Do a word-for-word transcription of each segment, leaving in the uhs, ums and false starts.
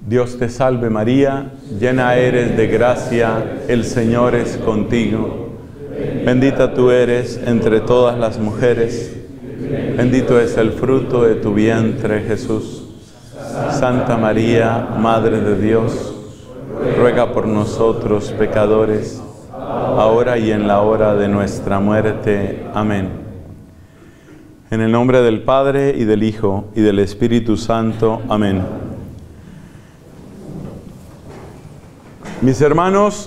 Dios te salve María, llena eres de gracia, el Señor es contigo. Bendita tú eres entre todas las mujeres, bendito es el fruto de tu vientre Jesús. Santa María, Madre de Dios, ruega por nosotros pecadores, ahora y en la hora de nuestra muerte. Amén. En el nombre del Padre, y del Hijo, y del Espíritu Santo. Amén. Mis hermanos,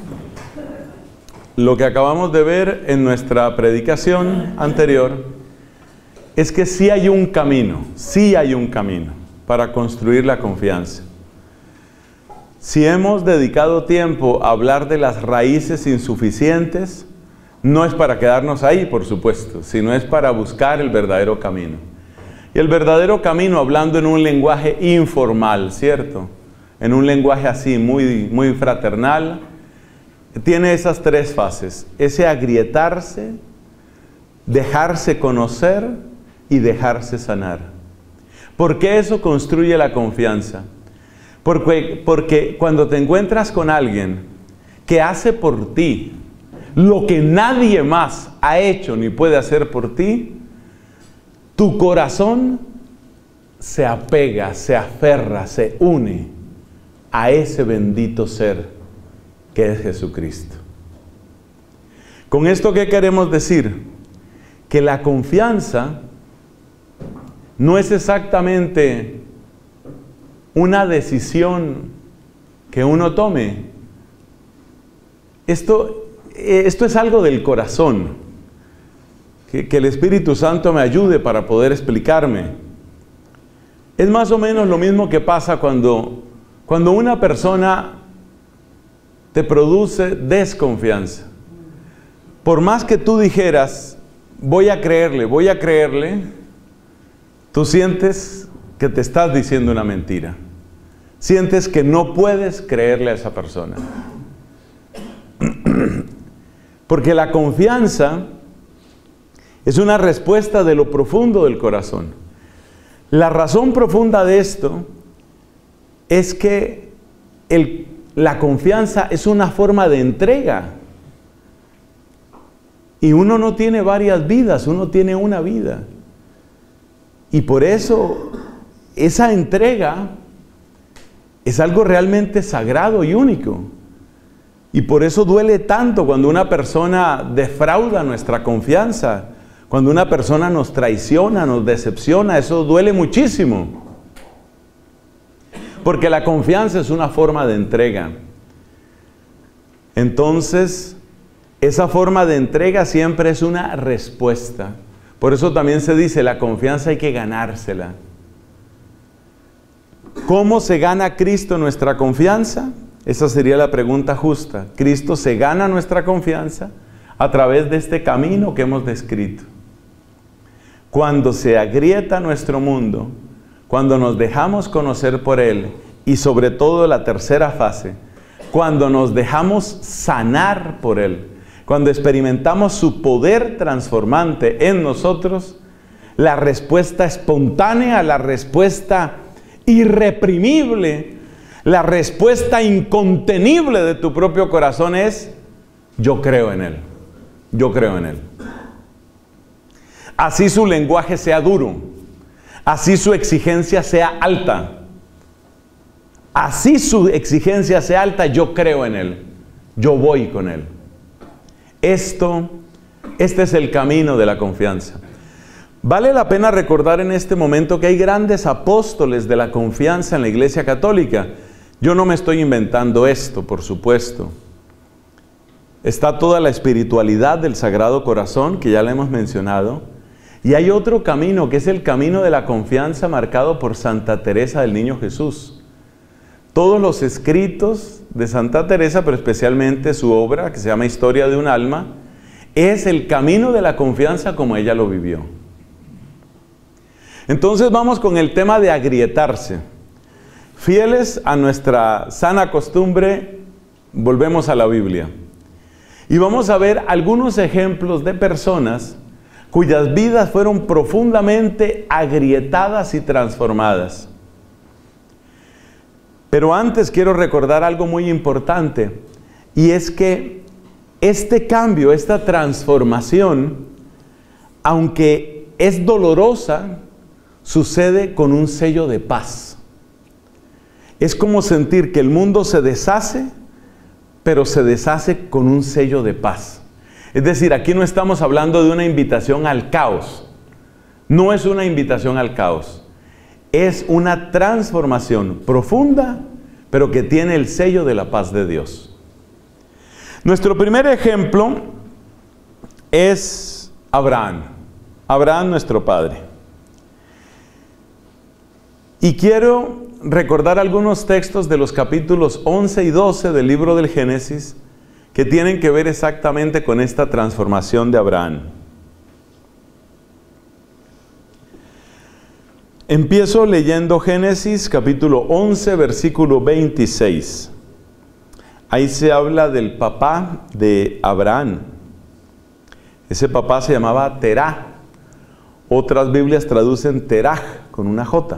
lo que acabamos de ver en nuestra predicación anterior es que sí hay un camino, sí hay un camino para construir la confianza. Si hemos dedicado tiempo a hablar de las raíces insuficientes, no es para quedarnos ahí, por supuesto, sino es para buscar el verdadero camino. Y el verdadero camino, hablando en un lenguaje informal, ¿cierto? En un lenguaje así, muy, muy fraternal, tiene esas tres fases: ese agrietarse, dejarse conocer y dejarse sanar. ¿Por qué eso construye la confianza? Porque, porque cuando te encuentras con alguien que hace por ti lo que nadie más ha hecho ni puede hacer por ti, tu corazón se apega, se aferra, se une a ese bendito ser que es Jesucristo. ¿Con esto qué queremos decir? Que la confianza no es exactamente una decisión que uno tome. Esto, esto es algo del corazón. Que, que el Espíritu Santo me ayude para poder explicarme. Es más o menos lo mismo que pasa cuando, cuando una persona te produce desconfianza. Por más que tú dijeras, voy a creerle, voy a creerle, tú sientes que te estás diciendo una mentira. Sientes que no puedes creerle a esa persona. Porque la confianza es una respuesta de lo profundo del corazón. La razón profunda de esto es que el La confianza es una forma de entrega. Y uno no tiene varias vidas, uno tiene una vida. Y por eso, esa entrega es algo realmente sagrado y único. Y por eso duele tanto cuando una persona defrauda nuestra confianza, cuando una persona nos traiciona, nos decepciona, eso duele muchísimo. Porque la confianza es una forma de entrega. Entonces, esa forma de entrega siempre es una respuesta. Por eso también se dice, la confianza hay que ganársela. ¿Cómo se gana Cristo nuestra confianza? Esa sería la pregunta justa. Cristo se gana nuestra confianza a través de este camino que hemos descrito. Cuando se agrieta nuestro mundo, cuando nos dejamos conocer por Él, y sobre todo la tercera fase, cuando nos dejamos sanar por Él, cuando experimentamos su poder transformante en nosotros, la respuesta espontánea, la respuesta irreprimible, la respuesta incontenible de tu propio corazón es: yo creo en Él, yo creo en Él. Así su lenguaje sea duro, así su exigencia sea alta, así su exigencia sea alta, yo creo en Él, yo voy con Él. Esto, este es el camino de la confianza. Vale la pena recordar en este momento que hay grandes apóstoles de la confianza en la Iglesia Católica. Yo no me estoy inventando esto, por supuesto. Está toda la espiritualidad del Sagrado Corazón, que ya la hemos mencionado. Y hay otro camino, que es el camino de la confianza marcado por Santa Teresa del Niño Jesús. Todos los escritos de Santa Teresa, pero especialmente su obra, que se llama Historia de un alma, es el camino de la confianza como ella lo vivió. Entonces vamos con el tema de agrietarse. Fieles a nuestra sana costumbre, volvemos a la Biblia. Y vamos a ver algunos ejemplos de personas cuyas vidas fueron profundamente agrietadas y transformadas. Pero antes quiero recordar algo muy importante, y es que este cambio, esta transformación, aunque es dolorosa, sucede con un sello de paz. Es como sentir que el mundo se deshace, pero se deshace con un sello de paz. Es decir, aquí no estamos hablando de una invitación al caos. No es una invitación al caos. Es una transformación profunda, pero que tiene el sello de la paz de Dios. Nuestro primer ejemplo es Abraham. Abraham, nuestro padre. Y quiero recordar algunos textos de los capítulos once y doce del libro del Génesis que tienen que ver exactamente con esta transformación de Abraham. Empiezo leyendo Génesis capítulo once, versículo veintiséis. Ahí se habla del papá de Abraham. Ese papá se llamaba Terah. Otras Biblias traducen Teraj con una J.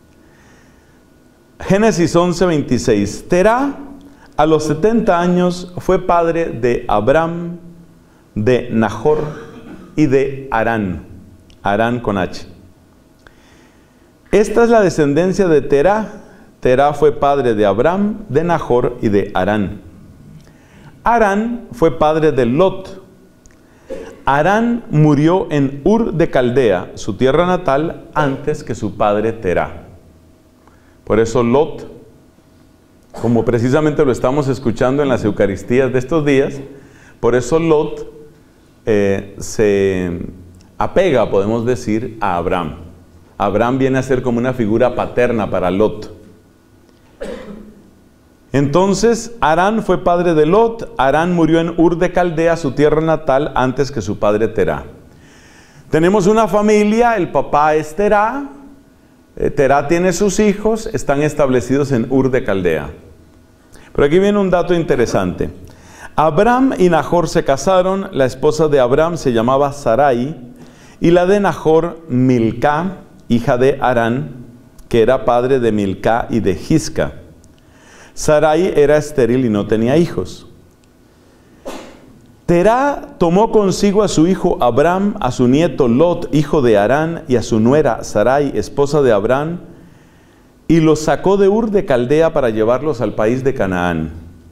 Génesis once, veintiséis. Terah a los setenta años fue padre de Abram, de Nahor y de Harán. Harán con H. Esta es la descendencia de Terah. Terah fue padre de Abram, de Nahor y de Harán. Harán fue padre de Lot. Harán murió en Ur de Caldea, su tierra natal, antes que su padre Terah. Por eso Lot, como precisamente lo estamos escuchando en las Eucaristías de estos días, por eso Lot eh, se apega, podemos decir, a Abraham. Abraham viene a ser como una figura paterna para Lot. Entonces, Harán fue padre de Lot. Harán murió en Ur de Caldea, su tierra natal, antes que su padre Terah. Tenemos una familia, el papá es Terah. Eh, Terah tiene sus hijos, están establecidos en Ur de Caldea. Pero aquí viene un dato interesante. Abram y Nahor se casaron. La esposa de Abram se llamaba Sarai y la de Nahor, Milcá, hija de Harán, que era padre de Milcá y de Gisca. Sarai era estéril y no tenía hijos. Terah tomó consigo a su hijo Abram, a su nieto Lot, hijo de Harán, y a su nuera Sarai, esposa de Abram, y los sacó de Ur de Caldea para llevarlos al país de Canaán.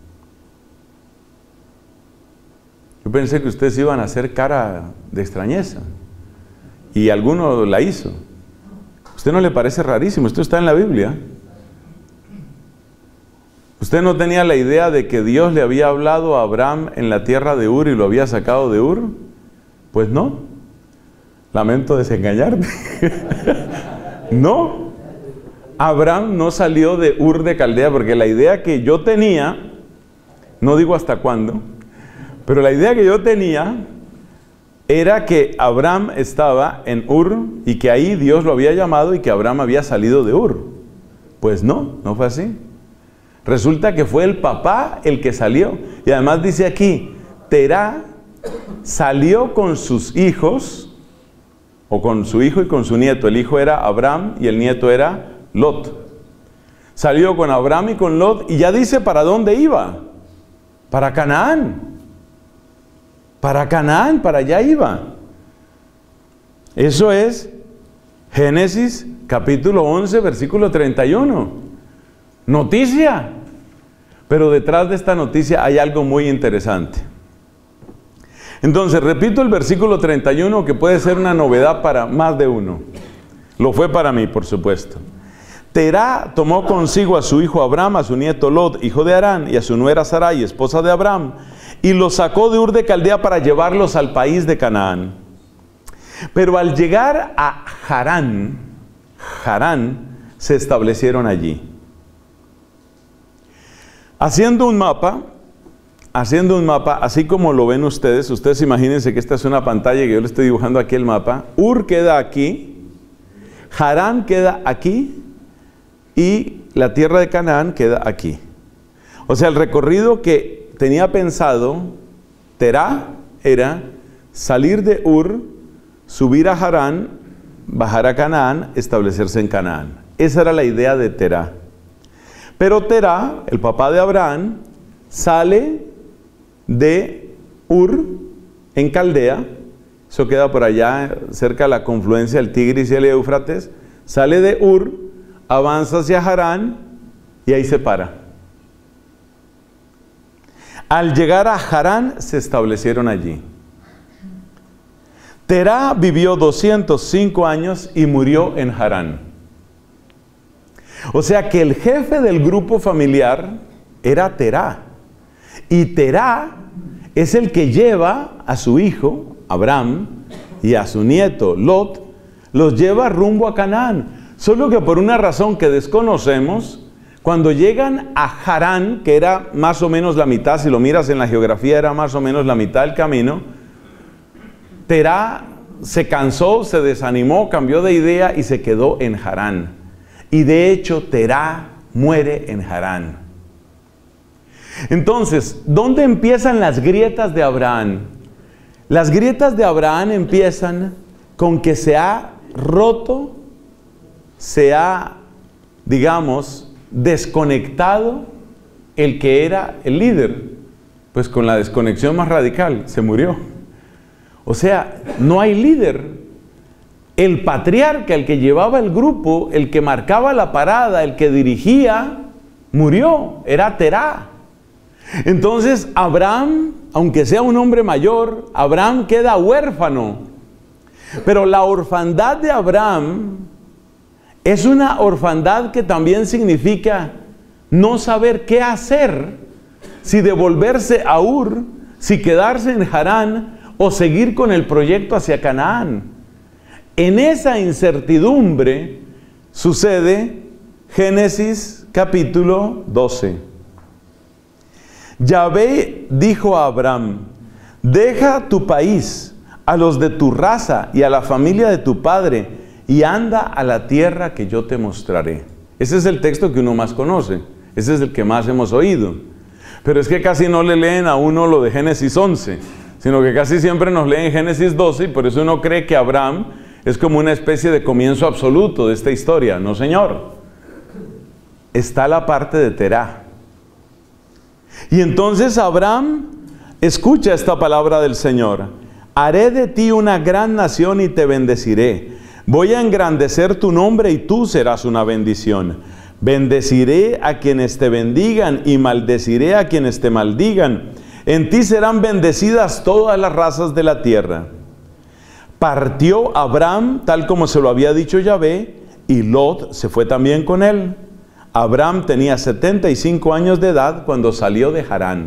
Yo pensé que ustedes iban a hacer cara de extrañeza, y alguno la hizo. ¿A usted no le parece rarísimo? Esto está en la Biblia. ¿Usted no tenía la idea de que Dios le había hablado a Abraham en la tierra de Ur y lo había sacado de Ur? Pues no. Lamento desengañarte. No. Abraham no salió de Ur de Caldea, porque la idea que yo tenía, no digo hasta cuándo, pero la idea que yo tenía era que Abraham estaba en Ur y que ahí Dios lo había llamado y que Abraham había salido de Ur. Pues no, no fue así. Resulta que fue el papá el que salió. Y además dice aquí, Terah salió con sus hijos, o con su hijo y con su nieto. El hijo era Abraham y el nieto era Lot. Salió con Abraham y con Lot y ya dice para dónde iba. Para Canaán. Para Canaán, para allá iba. Eso es Génesis capítulo once, versículo treinta y uno. Noticia. Pero detrás de esta noticia hay algo muy interesante. Entonces, repito el versículo treinta y uno, que puede ser una novedad para más de uno. Lo fue para mí, por supuesto. Terah tomó consigo a su hijo Abram, a su nieto Lot, hijo de Harán, y a su nuera Sarai, esposa de Abram, y los sacó de Ur de Caldea para llevarlos al país de Canaán. Pero al llegar a Harán, Harán, se establecieron allí. Haciendo un mapa, haciendo un mapa, así como lo ven ustedes, ustedes imagínense que esta es una pantalla que yo le estoy dibujando aquí el mapa. Ur queda aquí, Harán queda aquí y la tierra de Canaán queda aquí. O sea, el recorrido que tenía pensado Terah era salir de Ur, subir a Harán, bajar a Canaán, establecerse en Canaán. Esa era la idea de Terah. Pero Terá, el papá de Abraham, sale de Ur, en Caldea, eso queda por allá cerca de la confluencia del Tigris y el Éufrates, sale de Ur, avanza hacia Harán y ahí se para. Al llegar a Harán se establecieron allí. Terá vivió doscientos cinco años y murió en Harán. O sea que el jefe del grupo familiar era Terá. Y Terá es el que lleva a su hijo, Abraham, y a su nieto, Lot, los lleva rumbo a Canaán. Solo que por una razón que desconocemos, cuando llegan a Harán, que era más o menos la mitad, si lo miras en la geografía, era más o menos la mitad del camino, Terá se cansó, se desanimó, cambió de idea y se quedó en Harán. Y de hecho, Terá muere en Harán. Entonces, ¿dónde empiezan las grietas de Abraham? Las grietas de Abraham empiezan con que se ha roto, se ha, digamos, desconectado el que era el líder. Pues con la desconexión más radical, se murió. O sea, no hay líder. El patriarca, el que llevaba el grupo, el que marcaba la parada, el que dirigía, murió. Era Terá. Entonces Abraham, aunque sea un hombre mayor, Abraham queda huérfano. Pero la orfandad de Abraham es una orfandad que también significa no saber qué hacer, si devolverse a Ur, si quedarse en Harán o seguir con el proyecto hacia Canaán. En esa incertidumbre sucede Génesis capítulo doce. Yahvé dijo a Abraham: deja tu país, a los de tu raza y a la familia de tu padre, y anda a la tierra que yo te mostraré. Ese es el texto que uno más conoce, ese es el que más hemos oído. Pero es que casi no le leen a uno lo de Génesis once, sino que casi siempre nos leen Génesis doce, y por eso uno cree que Abraham es como una especie de comienzo absoluto de esta historia. No, señor. Está la parte de Terá. Y entonces Abraham escucha esta palabra del Señor: haré de ti una gran nación y te bendeciré. Voy a engrandecer tu nombre y tú serás una bendición. Bendeciré a quienes te bendigan y maldeciré a quienes te maldigan. En ti serán bendecidas todas las razas de la tierra. Partió Abraham tal como se lo había dicho Yahvé, y Lot se fue también con él. Abraham tenía setenta y cinco años de edad cuando salió de Harán.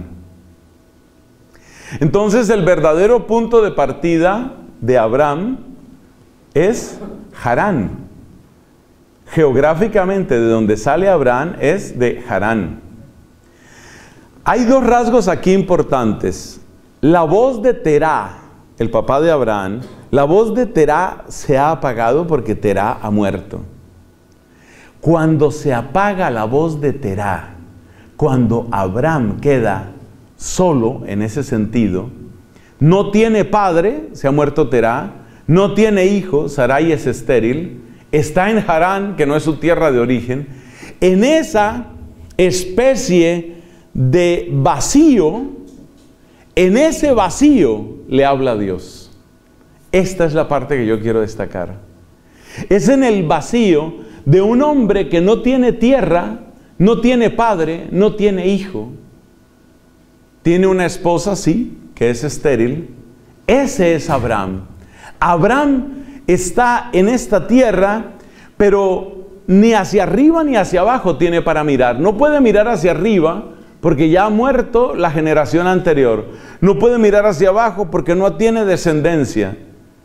Entonces el verdadero punto de partida de Abraham es Harán. Geográficamente de donde sale Abraham es de Harán. Hay dos rasgos aquí importantes. La voz de Terá, el papá de Abraham, la voz de Terá se ha apagado porque Terá ha muerto. Cuando se apaga la voz de Terá, cuando Abraham queda solo en ese sentido, no tiene padre, se ha muerto Terá, no tiene hijo, Sarai es estéril, está en Harán, que no es su tierra de origen. En esa especie de vacío, en ese vacío le habla a Dios. Esta es la parte que yo quiero destacar. Es en el vacío de un hombre que no tiene tierra, no tiene padre, no tiene hijo. Tiene una esposa, sí, que es estéril. Ese es Abraham. Abraham está en esta tierra, pero ni hacia arriba ni hacia abajo tiene para mirar. No puede mirar hacia arriba porque ya ha muerto la generación anterior. No puede mirar hacia abajo porque no tiene descendencia.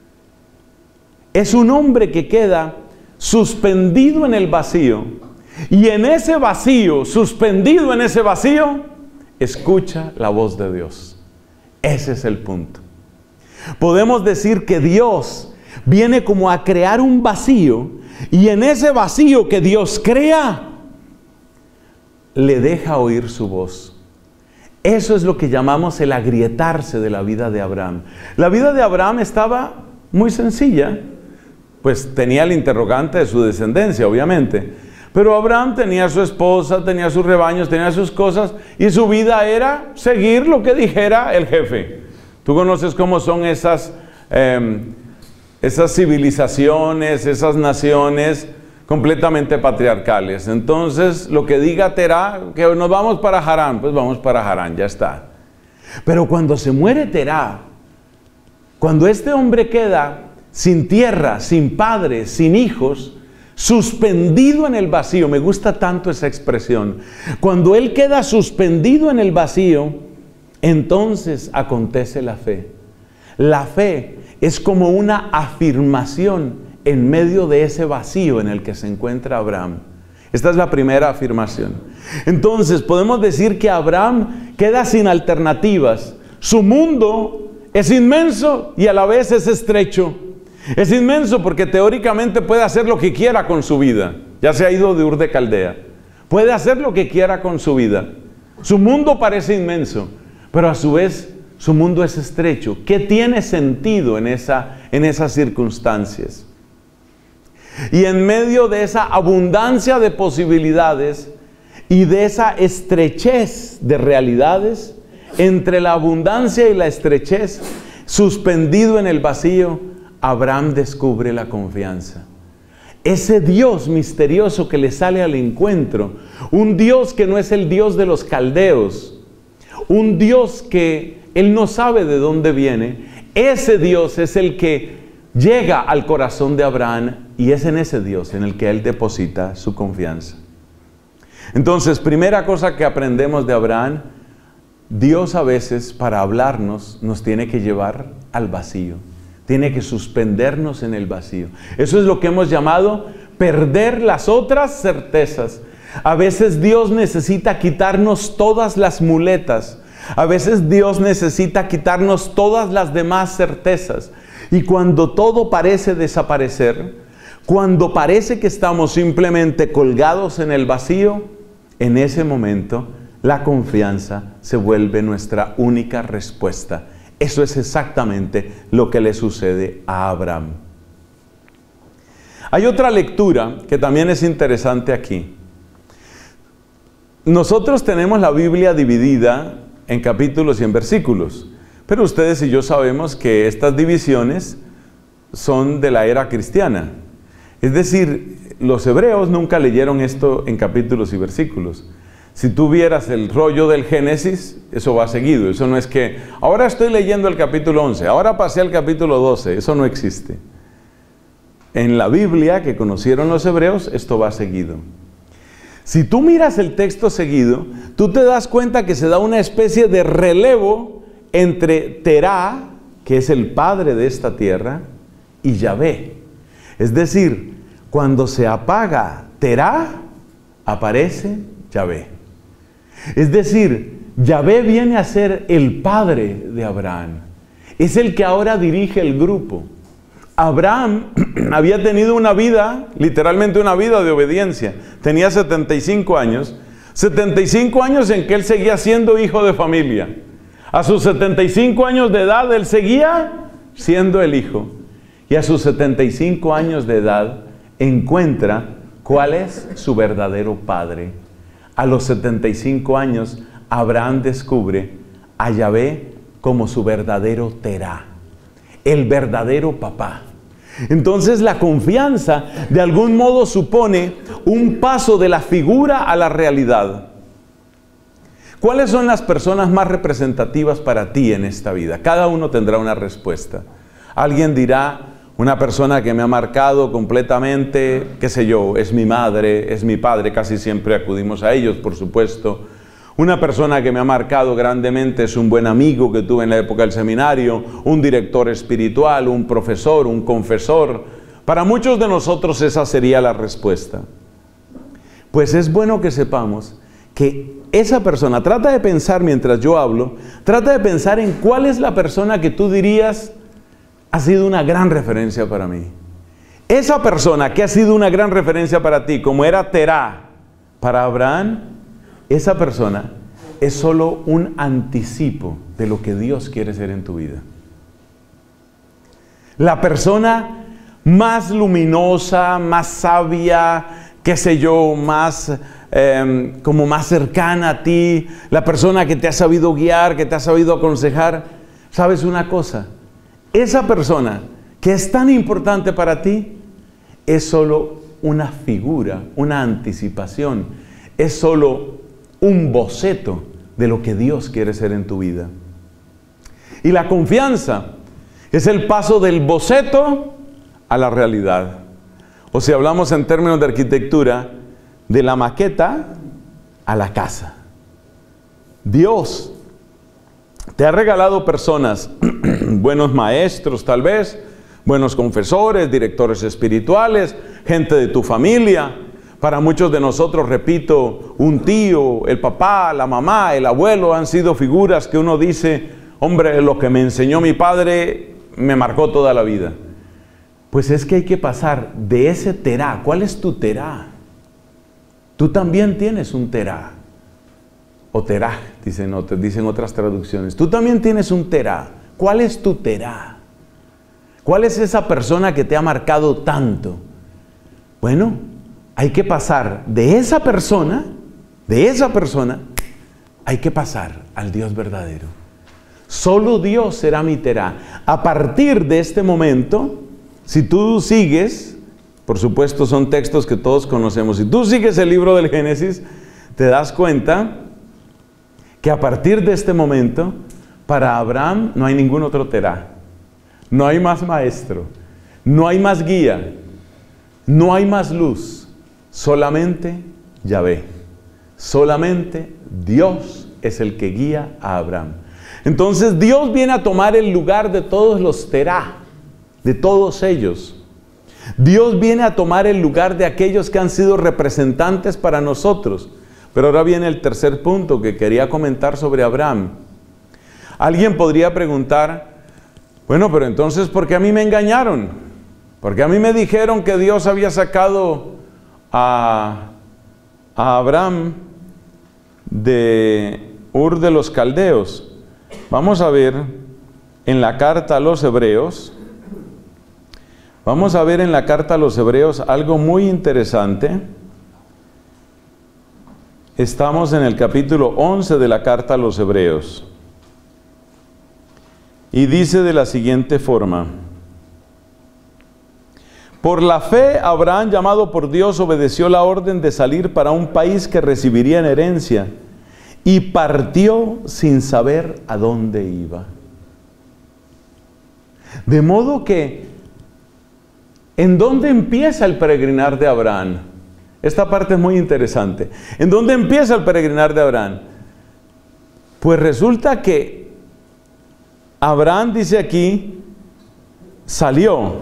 Es un hombre que queda suspendido en el vacío. Y en ese vacío, suspendido en ese vacío, escucha la voz de Dios. Ese es el punto. Podemos decir que Dios viene como a crear un vacío, y en ese vacío que Dios crea, le deja oír su voz. Eso es lo que llamamos el agrietarse de la vida de Abraham. La vida de Abraham estaba muy sencilla, pues tenía el interrogante de su descendencia, obviamente, Pero Abraham tenía a su esposa, tenía sus rebaños, tenía sus cosas, y su vida era seguir lo que dijera el jefe. Tú conoces cómo son esas, eh, esas civilizaciones, esas naciones completamente patriarcales. Entonces, lo que diga Terá, que nos vamos para Harán, pues vamos para Harán, ya está. Pero cuando se muere Terá, cuando este hombre queda sin tierra, sin padre, sin hijos, suspendido en el vacío, me gusta tanto esa expresión, cuando él queda suspendido en el vacío, entonces acontece la fe. La fe es como una afirmación en medio de ese vacío en el que se encuentra Abraham. Esta es la primera afirmación. Entonces podemos decir que Abraham queda sin alternativas. Su mundo es inmenso y a la vez es estrecho. Es inmenso porque teóricamente puede hacer lo que quiera con su vida. Ya se ha ido de Ur de Caldea. Puede hacer lo que quiera con su vida. Su mundo parece inmenso, pero a su vez su mundo es estrecho. ¿Qué tiene sentido en, esa, en esas circunstancias? Y en medio de esa abundancia de posibilidades y de esa estrechez de realidades, entre la abundancia y la estrechez, suspendido en el vacío, Abraham descubre la confianza. Ese Dios misterioso que le sale al encuentro, un Dios que no es el Dios de los caldeos, un Dios que él no sabe de dónde viene, ese Dios es el que llega al corazón de Abraham y es en ese Dios en el que él deposita su confianza. Entonces, primera cosa que aprendemos de Abraham, Dios a veces para hablarnos nos tiene que llevar al vacío, tiene que suspendernos en el vacío. Eso es lo que hemos llamado perder las otras certezas. A veces Dios necesita quitarnos todas las muletas, a veces Dios necesita quitarnos todas las demás certezas. Y cuando todo parece desaparecer, cuando parece que estamos simplemente colgados en el vacío, en ese momento la confianza se vuelve nuestra única respuesta. Eso es exactamente lo que le sucede a Abraham. Hay otra lectura que también es interesante aquí. Nosotros tenemos la Biblia dividida en capítulos y en versículos. Pero ustedes y yo sabemos que estas divisiones son de la era cristiana. Es decir, los hebreos nunca leyeron esto en capítulos y versículos. Si tú vieras el rollo del Génesis, eso va seguido. Eso no es que, ahora estoy leyendo el capítulo once, ahora pasé al capítulo doce. Eso no existe. En la Biblia que conocieron los hebreos, esto va seguido. Si tú miras el texto seguido, tú te das cuenta que se da una especie de relevo entre Terá, que es el padre de esta tierra, y Yahvé. Es decir, cuando se apaga Terá, aparece Yahvé. Es decir, Yahvé viene a ser el padre de Abraham. Es el que ahora dirige el grupo. Abraham había tenido una vida, literalmente una vida de obediencia. Tenía setenta y cinco años. setenta y cinco años en que él seguía siendo hijo de familia. A sus setenta y cinco años de edad, él seguía siendo el hijo. Y a sus setenta y cinco años de edad, encuentra cuál es su verdadero padre. A los setenta y cinco años, Abraham descubre a Yahvé como su verdadero Terá, el verdadero papá. Entonces la confianza de algún modo supone un paso de la figura a la realidad. ¿Cuáles son las personas más representativas para ti en esta vida? Cada uno tendrá una respuesta. Alguien dirá, una persona que me ha marcado completamente, qué sé yo, es mi madre, es mi padre, casi siempre acudimos a ellos, por supuesto. Una persona que me ha marcado grandemente es un buen amigo que tuve en la época del seminario, un director espiritual, un profesor, un confesor. Para muchos de nosotros esa sería la respuesta. Pues es bueno que sepamos que esa persona, trata de pensar mientras yo hablo, trata de pensar en cuál es la persona que tú dirías ha sido una gran referencia para mí. Esa persona que ha sido una gran referencia para ti, como era Terá para Abraham, esa persona es solo un anticipo de lo que Dios quiere ser en tu vida. La persona más luminosa, más sabia, qué sé yo, más, eh, como más cercana a ti, la persona que te ha sabido guiar, que te ha sabido aconsejar. ¿Sabes una cosa? Esa persona que es tan importante para ti es solo una figura, una anticipación, es solo un boceto de lo que Dios quiere ser en tu vida. Y la confianza es el paso del boceto a la realidad. O si hablamos en términos de arquitectura, de la maqueta a la casa. Dios te ha regalado personas, buenos maestros tal vez, buenos confesores, directores espirituales, gente de tu familia. Para muchos de nosotros, repito, un tío, el papá, la mamá, el abuelo han sido figuras que uno dice, hombre, lo que me enseñó mi padre me marcó toda la vida. Pues es que hay que pasar de ese terá. ¿Cuál es tu terá? Tú también tienes un terá. O terá, dicen, dicen otras traducciones. Tú también tienes un terá. ¿Cuál es tu terá? ¿Cuál es esa persona que te ha marcado tanto? Bueno, hay que pasar de esa persona, de esa persona, hay que pasar al Dios verdadero. Solo Dios será mi terá. A partir de este momento, si tú sigues, por supuesto son textos que todos conocemos, si tú sigues el libro del Génesis, te das cuenta que a partir de este momento, para Abraham no hay ningún otro terá. No hay más maestro, no hay más guía, no hay más luz, solamente Yahvé. Solamente Dios es el que guía a Abraham. Entonces Dios viene a tomar el lugar de todos los terá, de todos ellos. Dios viene a tomar el lugar de aquellos que han sido representantes para nosotros. Pero ahora viene el tercer punto que quería comentar sobre Abraham. Alguien podría preguntar, bueno, pero entonces, ¿por qué a mí me engañaron? Porque a mí me dijeron que Dios había sacado a, a Abraham de Ur de los Caldeos. Vamos a ver en la carta a los Hebreos, vamos a ver en la carta a los Hebreos algo muy interesante. Estamos en el capítulo once de la carta a los Hebreos. Y dice de la siguiente forma: por la fe, Abraham, llamado por Dios, obedeció la orden de salir para un país que recibiría en herencia, y partió sin saber a dónde iba. De modo que, ¿en dónde empieza el peregrinar de Abraham? Esta parte es muy interesante. ¿En dónde empieza el peregrinar de Abraham? Pues resulta que Abraham, dice aquí, salió.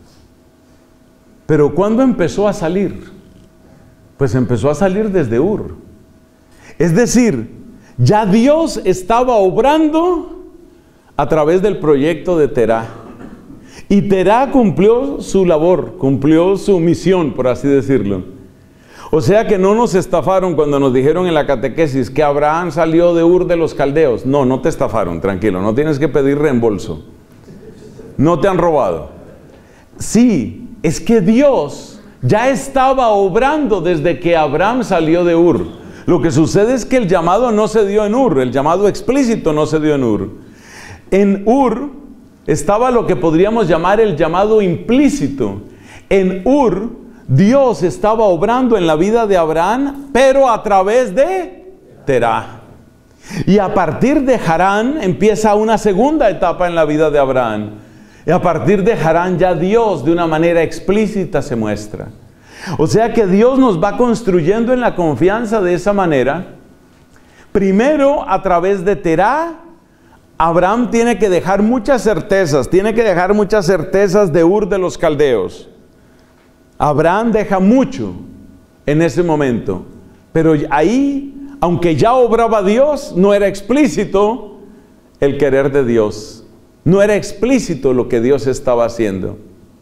Pero ¿cuándo empezó a salir? Pues empezó a salir desde Ur. Es decir, ya Dios estaba obrando a través del proyecto de Terá. Y Terá cumplió su labor, cumplió su misión, por así decirlo. O sea que no nos estafaron cuando nos dijeron en la catequesis que Abraham salió de Ur de los Caldeos. No, no te estafaron, tranquilo, no tienes que pedir reembolso. No te han robado. Sí, es que Dios ya estaba obrando desde que Abraham salió de Ur. Lo que sucede es que el llamado no se dio en Ur, el llamado explícito no se dio en Ur. En Ur estaba lo que podríamos llamar el llamado implícito. En Ur, Dios estaba obrando en la vida de Abraham, pero a través de Terá. Y a partir de Harán empieza una segunda etapa en la vida de Abraham. Y a partir de Harán ya Dios de una manera explícita se muestra. O sea que Dios nos va construyendo en la confianza de esa manera. Primero a través de Terá, Abraham tiene que dejar muchas certezas, tiene que dejar muchas certezas de Ur de los Caldeos. Abraham deja mucho en ese momento, pero ahí, aunque ya obraba Dios, no era explícito el querer de Dios. No era explícito lo que Dios estaba haciendo.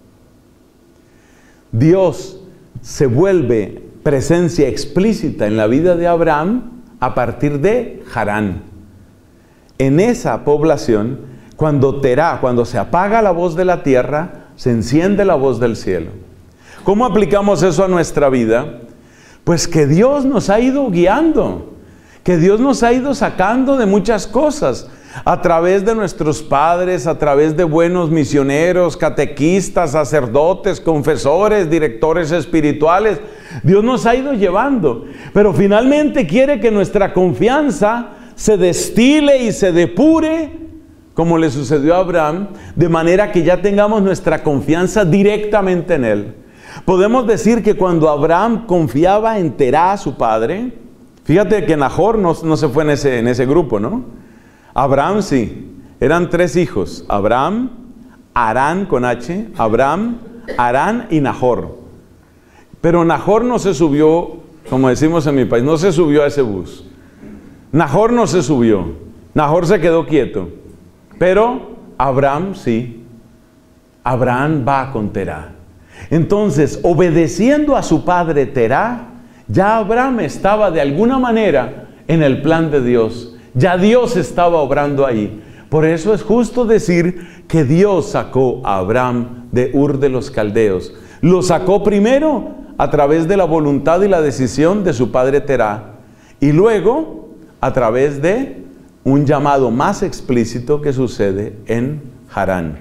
Dios se vuelve presencia explícita en la vida de Abraham a partir de Harán. En esa población, cuando Terá, cuando se apaga la voz de la tierra, se enciende la voz del cielo. ¿Cómo aplicamos eso a nuestra vida? Pues que Dios nos ha ido guiando, que Dios nos ha ido sacando de muchas cosas, a través de nuestros padres, a través de buenos misioneros, catequistas, sacerdotes, confesores, directores espirituales. Dios nos ha ido llevando, pero finalmente quiere que nuestra confianza se destile y se depure, como le sucedió a Abraham, de manera que ya tengamos nuestra confianza directamente en Él. Podemos decir que cuando Abraham confiaba en Terá, su padre, fíjate que Nahor no, no se fue en ese, en ese grupo, ¿no? Abraham sí, eran tres hijos, Abraham, Harán con H, Abraham, Harán y Nahor. Pero Nahor no se subió, como decimos en mi país, no se subió a ese bus. Nahor no se subió, Nahor se quedó quieto, pero Abraham sí, Abraham va con Terá. Entonces, obedeciendo a su padre Terá, ya Abraham estaba de alguna manera en el plan de Dios. Ya Dios estaba obrando ahí. Por eso es justo decir que Dios sacó a Abraham de Ur de los Caldeos. Lo sacó primero a través de la voluntad y la decisión de su padre Terá, y luego a través de un llamado más explícito que sucede en Harán.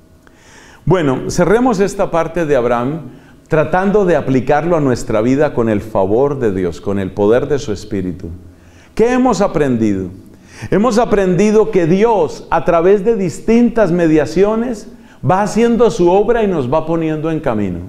Bueno, cerremos esta parte de Abraham tratando de aplicarlo a nuestra vida con el favor de Dios, con el poder de su Espíritu. ¿Qué hemos aprendido? Hemos aprendido que Dios, a través de distintas mediaciones, va haciendo su obra y nos va poniendo en camino.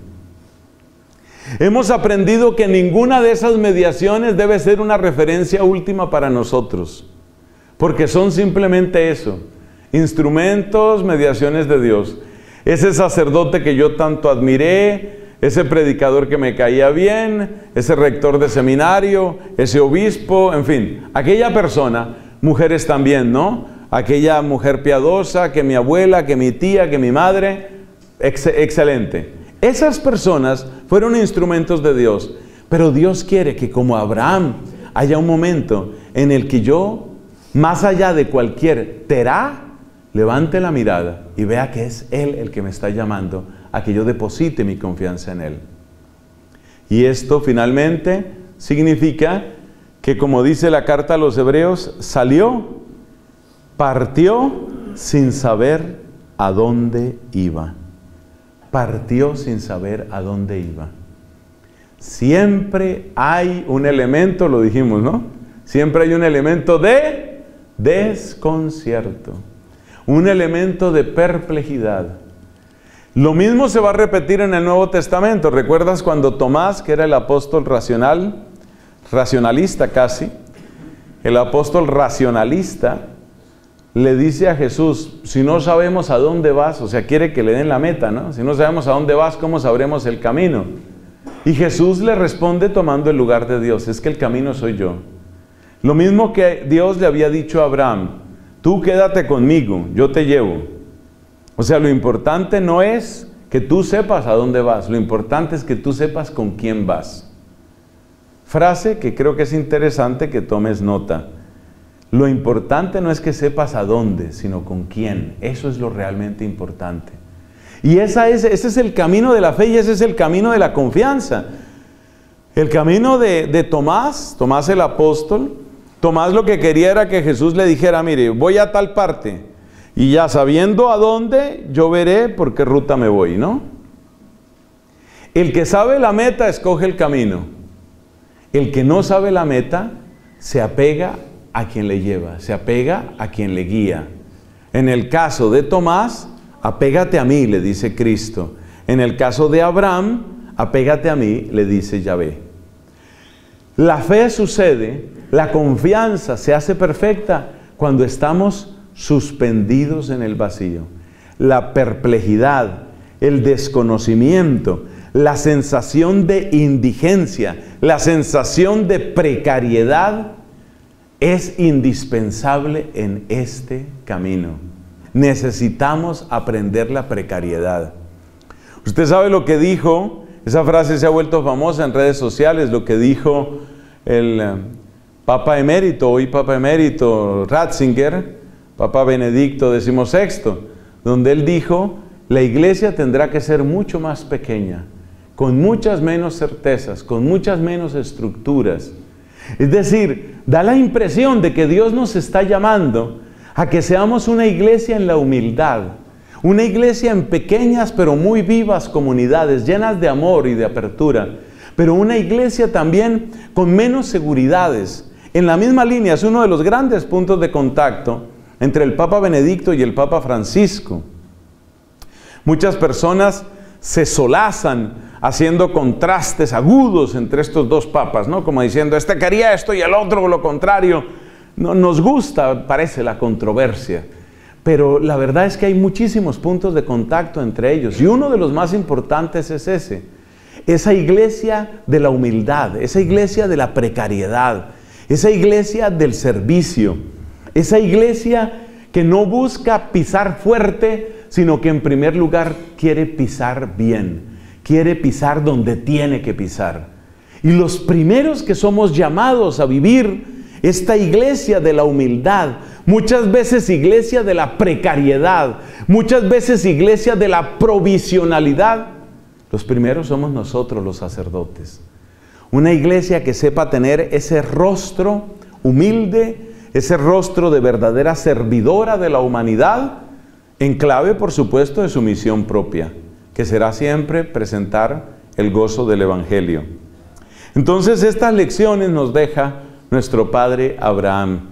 Hemos aprendido que ninguna de esas mediaciones debe ser una referencia última para nosotros, porque son simplemente eso, instrumentos, mediaciones de Dios. Ese sacerdote que yo tanto admiré, ese predicador que me caía bien, ese rector de seminario, ese obispo, en fin, aquella persona, mujeres también, ¿no? Aquella mujer piadosa, que mi abuela, que mi tía, que mi madre, ex excelente. Esas personas fueron instrumentos de Dios, pero Dios quiere que como Abraham haya un momento en el que yo, más allá de cualquier Terá, levante la mirada y vea que es Él el que me está llamando a que yo deposite mi confianza en Él. Y esto finalmente significa que, como dice la carta a los Hebreos, salió, partió sin saber a dónde iba. Partió sin saber a dónde iba. Siempre hay un elemento, lo dijimos, ¿no? Siempre hay un elemento de desconcierto, un elemento de perplejidad. Lo mismo se va a repetir en el Nuevo Testamento. ¿Recuerdas cuando Tomás, que era el apóstol racional, racionalista casi, el apóstol racionalista, le dice a Jesús, si no sabemos a dónde vas, o sea, quiere que le den la meta, ¿no? Si no sabemos a dónde vas, ¿cómo sabremos el camino? Y Jesús le responde tomando el lugar de Dios, es que el camino soy yo. Lo mismo que Dios le había dicho a Abraham, tú quédate conmigo, yo te llevo. O sea, lo importante no es que tú sepas a dónde vas, lo importante es que tú sepas con quién vas. Frase que creo que es interesante que tomes nota. Lo importante no es que sepas a dónde, sino con quién. Eso es lo realmente importante. Y esa es, ese es el camino de la fe y ese es el camino de la confianza. El camino de, de Tomás, Tomás el apóstol, Tomás lo que quería era que Jesús le dijera, mire, voy a tal parte y ya sabiendo a dónde, yo veré por qué ruta me voy, ¿no? El que sabe la meta, escoge el camino. El que no sabe la meta, se apega a quien le lleva, se apega a quien le guía. En el caso de Tomás, apégate a mí, le dice Cristo. En el caso de Abraham, apégate a mí, le dice Yahvé. La fe sucede, la confianza se hace perfecta cuando estamos suspendidos en el vacío. La perplejidad, el desconocimiento, la sensación de indigencia, la sensación de precariedad es indispensable en este camino. Necesitamos aprender la precariedad. Usted sabe lo que dijo, esa frase se ha vuelto famosa en redes sociales, lo que dijo el eh, Papa Emérito, hoy Papa Emérito Ratzinger, Papa Benedicto decimosexto, donde él dijo, la iglesia tendrá que ser mucho más pequeña, con muchas menos certezas, con muchas menos estructuras. Es decir, da la impresión de que Dios nos está llamando a que seamos una iglesia en la humildad, una iglesia en pequeñas pero muy vivas comunidades, llenas de amor y de apertura, pero una iglesia también con menos seguridades. En la misma línea es uno de los grandes puntos de contacto entre el Papa Benedicto y el Papa Francisco. Muchas personas se solazan haciendo contrastes agudos entre estos dos papas, ¿no? Como diciendo, este quería esto y el otro lo contrario. No, nos gusta, parece, la controversia, pero la verdad es que hay muchísimos puntos de contacto entre ellos, y uno de los más importantes es ese, esa iglesia de la humildad, esa iglesia de la precariedad, esa iglesia del servicio, esa iglesia que no busca pisar fuerte, sino que en primer lugar quiere pisar bien, quiere pisar donde tiene que pisar. Y los primeros que somos llamados a vivir esta iglesia de la humildad, muchas veces iglesia de la precariedad, muchas veces iglesia de la provisionalidad, los primeros somos nosotros los sacerdotes. Una iglesia que sepa tener ese rostro humilde, ese rostro de verdadera servidora de la humanidad, en clave, por supuesto, de su misión propia, que será siempre presentar el gozo del Evangelio. Entonces, estas lecciones nos deja nuestro padre Abraham.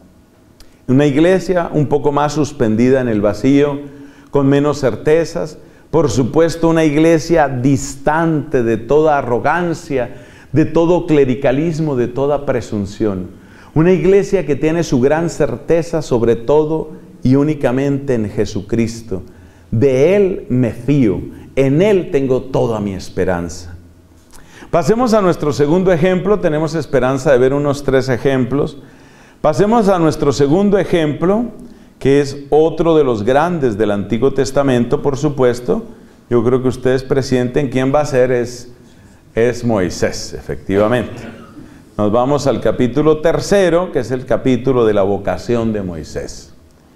Una iglesia un poco más suspendida en el vacío, con menos certezas. Por supuesto, una iglesia distante de toda arrogancia, de todo clericalismo, de toda presunción. Una iglesia que tiene su gran certeza sobre todo y únicamente en Jesucristo. De Él me fío, en Él tengo toda mi esperanza. Pasemos a nuestro segundo ejemplo. Tenemos esperanza de ver unos tres ejemplos. Pasemos a nuestro segundo ejemplo, que es otro de los grandes del Antiguo Testamento, por supuesto. Yo creo que ustedes presienten quién va a ser, es, es Moisés, efectivamente. Nos vamos al capítulo tercero, que es el capítulo de la vocación de Moisés.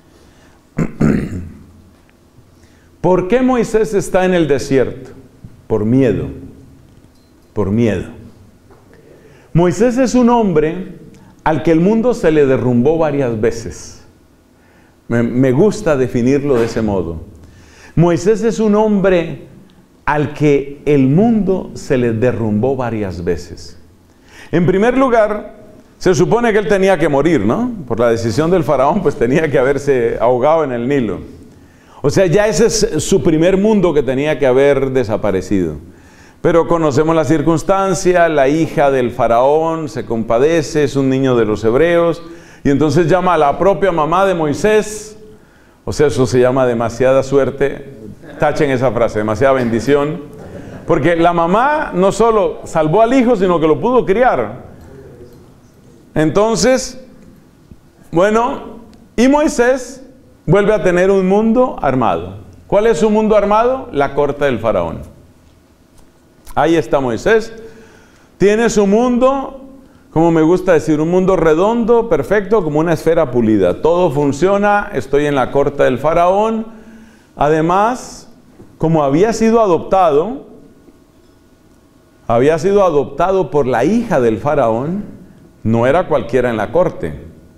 ¿Por qué Moisés está en el desierto? Por miedo. Por miedo. Moisés es un hombre al que el mundo se le derrumbó varias veces. Me, me gusta definirlo de ese modo. Moisés es un hombre al que el mundo se le derrumbó varias veces. En primer lugar, se supone que él tenía que morir, ¿no? Por la decisión del faraón, pues tenía que haberse ahogado en el Nilo. O sea, ya ese es su primer mundo que tenía que haber desaparecido. Pero conocemos la circunstancia, la hija del faraón se compadece, es un niño de los hebreos, y entonces llama a la propia mamá de Moisés. O sea, eso se llama demasiada suerte. Tachen esa frase, demasiada bendición. Porque la mamá no solo salvó al hijo, sino que lo pudo criar. Entonces, bueno, y Moisés vuelve a tener un mundo armado. ¿Cuál es su mundo armado? La corte del faraón. Ahí está Moisés. Tiene su mundo, como me gusta decir, un mundo redondo, perfecto, como una esfera pulida. Todo funciona, estoy en la corte del faraón. Además, como había sido adoptado, había sido adoptado por la hija del faraón, no era cualquiera en la corte.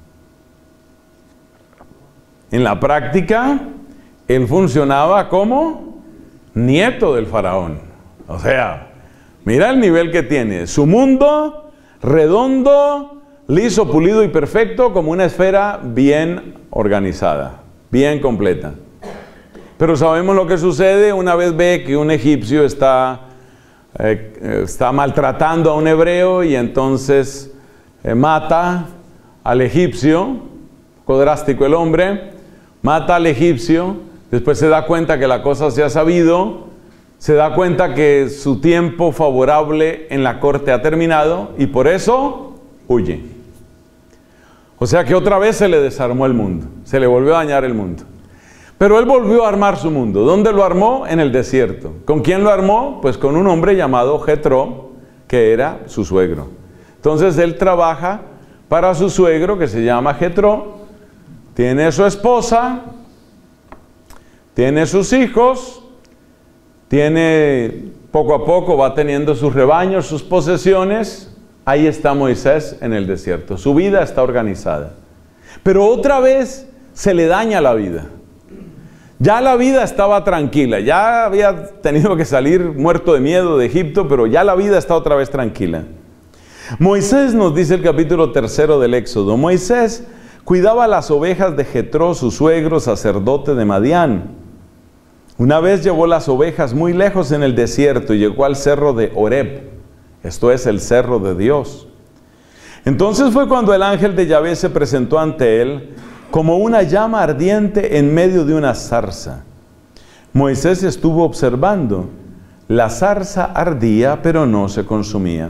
En la práctica, él funcionaba como nieto del faraón. O sea, mira el nivel que tiene. Su mundo redondo, liso, pulido y perfecto, como una esfera bien organizada, bien completa. Pero sabemos lo que sucede una vez ve que un egipcio está, eh, está maltratando a un hebreo y entonces eh, mata al egipcio. Un poco drástico el hombre, mata al egipcio, después se da cuenta que la cosa se ha sabido, se da cuenta que su tiempo favorable en la corte ha terminado y por eso huye. O sea que otra vez se le desarmó el mundo, se le volvió a dañar el mundo. Pero él volvió a armar su mundo. ¿Dónde lo armó? En el desierto. ¿Con quién lo armó? Pues con un hombre llamado Jetro, que era su suegro. Entonces él trabaja para su suegro, que se llama Jetro, tiene su esposa, tiene sus hijos, tiene poco a poco va teniendo sus rebaños, sus posesiones. Ahí está Moisés en el desierto. Su vida está organizada. Pero otra vez se le daña la vida. Ya la vida estaba tranquila. Ya había tenido que salir muerto de miedo de Egipto, pero ya la vida está otra vez tranquila. Moisés, nos dice el capítulo tercero del Éxodo, Moisés cuidaba las ovejas de Jetro, su suegro, sacerdote de Madián. Una vez llevó las ovejas muy lejos en el desierto y llegó al cerro de Horeb, esto es el cerro de Dios. Entonces fue cuando el ángel de Yahvé se presentó ante él como una llama ardiente en medio de una zarza. Moisés estuvo observando. La zarza ardía, pero no se consumía.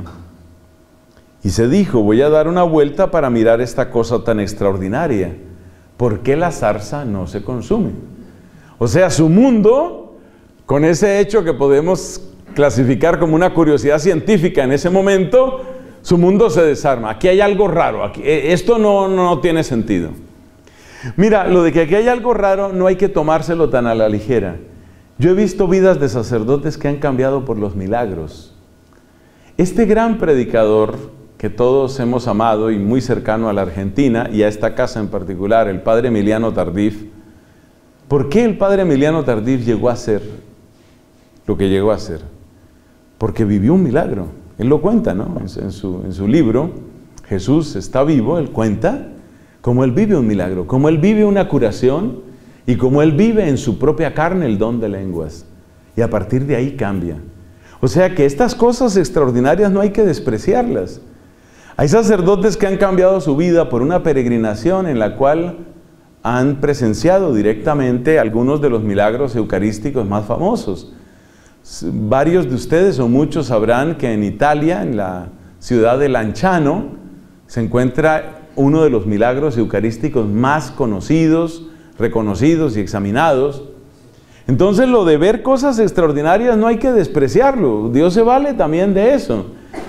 Y se dijo, voy a dar una vuelta para mirar esta cosa tan extraordinaria. ¿Por qué la zarza no se consume? O sea, su mundo, con ese hecho que podemos clasificar como una curiosidad científica en ese momento, su mundo se desarma. Aquí hay algo raro, aquí, esto no, no tiene sentido. Mira, lo de que aquí hay algo raro no hay que tomárselo tan a la ligera. Yo he visto vidas de sacerdotes que han cambiado por los milagros. Este gran predicador que todos hemos amado y muy cercano a la Argentina y a esta casa en particular, el padre Emiliano Tardif. ¿Por qué el padre Emiliano Tardif llegó a ser lo que llegó a ser? Porque vivió un milagro. Él lo cuenta, ¿no? En su, en su libro, Jesús está vivo, él cuenta cómo él vive un milagro, cómo él vive una curación y cómo él vive en su propia carne el don de lenguas. Y a partir de ahí cambia. O sea que estas cosas extraordinarias no hay que despreciarlas. Hay sacerdotes que han cambiado su vida por una peregrinación en la cual han presenciado directamente algunos de los milagros eucarísticos más famosos. Varios de ustedes o muchos sabrán que en Italia, en la ciudad de Lanciano, se encuentra uno de los milagros eucarísticos más conocidos, reconocidos y examinados. Entonces lo de ver cosas extraordinarias no hay que despreciarlo. Dios se vale también de eso.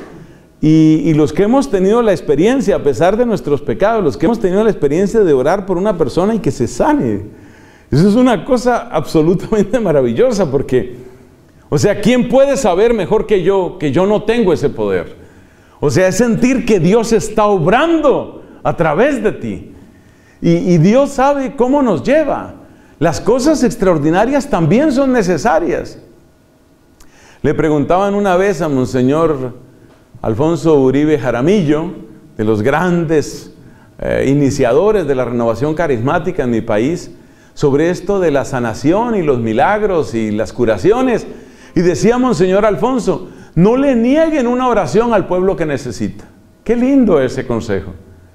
Y, y los que hemos tenido la experiencia, a pesar de nuestros pecados, los que hemos tenido la experiencia de orar por una persona y que se sane, eso es una cosa absolutamente maravillosa porque, o sea, ¿quién puede saber mejor que yo que yo no tengo ese poder? O sea, es sentir que Dios está obrando a través de ti. Y, y Dios sabe cómo nos lleva. Las cosas extraordinarias también son necesarias. Le preguntaban una vez a Monseñor Alfonso Uribe Jaramillo, de los grandes eh, iniciadores de la renovación carismática en mi país, sobre esto de la sanación y los milagros y las curaciones. Y decía Monseñor Alfonso, no le nieguen una oración al pueblo que necesita. Qué lindo ese consejo.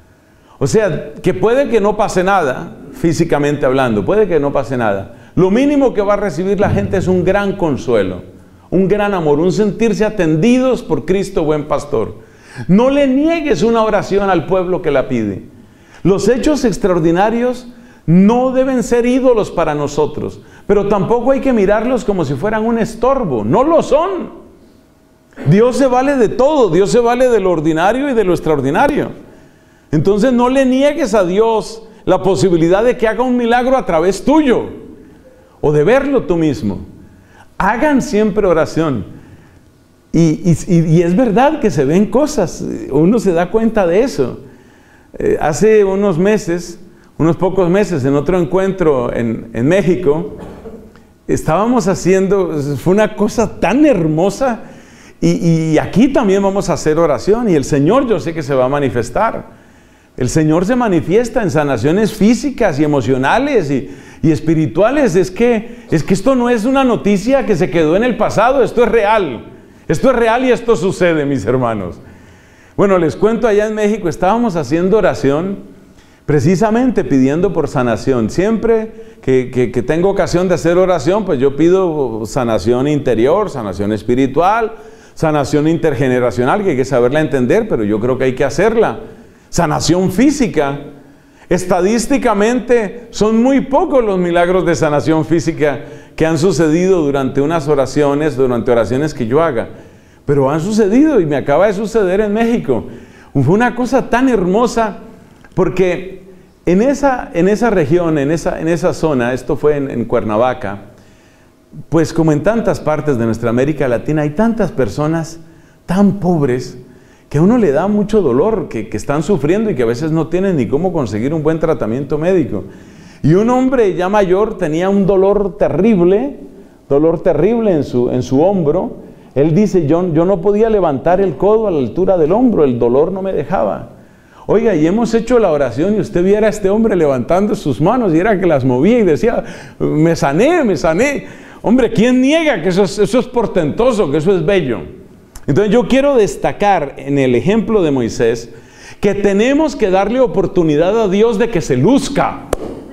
O sea, que puede que no pase nada, físicamente hablando, puede que no pase nada. Lo mínimo que va a recibir la gente es un gran consuelo, un gran amor, un sentirse atendidos por Cristo buen pastor. No le niegues una oración al pueblo que la pide. Los hechos extraordinarios no deben ser ídolos para nosotros, pero tampoco hay que mirarlos como si fueran un estorbo. No lo son. Dios se vale de todo, Dios se vale de lo ordinario y de lo extraordinario. Entonces no le niegues a Dios la posibilidad de que haga un milagro a través tuyo o de verlo tú mismo. Hagan siempre oración. Y, y, y es verdad que se ven cosas, uno se da cuenta de eso. Eh, hace unos meses, unos pocos meses, en otro encuentro en, en México, estábamos haciendo, fue una cosa tan hermosa, y, y aquí también vamos a hacer oración, y el Señor yo sé que se va a manifestar. El Señor se manifiesta en sanaciones físicas y emocionales y, y espirituales. Es que, es que esto no es una noticia que se quedó en el pasado, esto es real. Esto es real y esto sucede, mis hermanos. Bueno, les cuento, allá en México estábamos haciendo oración, precisamente pidiendo por sanación. Siempre que, que, que tengo ocasión de hacer oración, pues yo pido sanación interior, sanación espiritual, sanación intergeneracional, que hay que saberla entender, pero yo creo que hay que hacerla. Sanación física. Estadísticamente son muy pocos los milagros de sanación física que han sucedido durante unas oraciones, durante oraciones que yo haga. Pero han sucedido y me acaba de suceder en México. Fue una cosa tan hermosa porque en esa, en esa región, en esa, en esa zona, esto fue en, en Cuernavaca, pues como en tantas partes de nuestra América Latina, hay tantas personas tan pobres que a uno le da mucho dolor, que, que están sufriendo y que a veces no tienen ni cómo conseguir un buen tratamiento médico. Y un hombre ya mayor tenía un dolor terrible, dolor terrible en su, en su hombro. Él dice, yo, yo no podía levantar el codo a la altura del hombro, el dolor no me dejaba. Oiga, y hemos hecho la oración y usted viera a este hombre levantando sus manos y era que las movía y decía, me sané, me sané. Hombre, ¿quién niega que eso es, eso es portentoso, que eso es bello? Entonces yo quiero destacar en el ejemplo de Moisés que tenemos que darle oportunidad a Dios de que se luzca.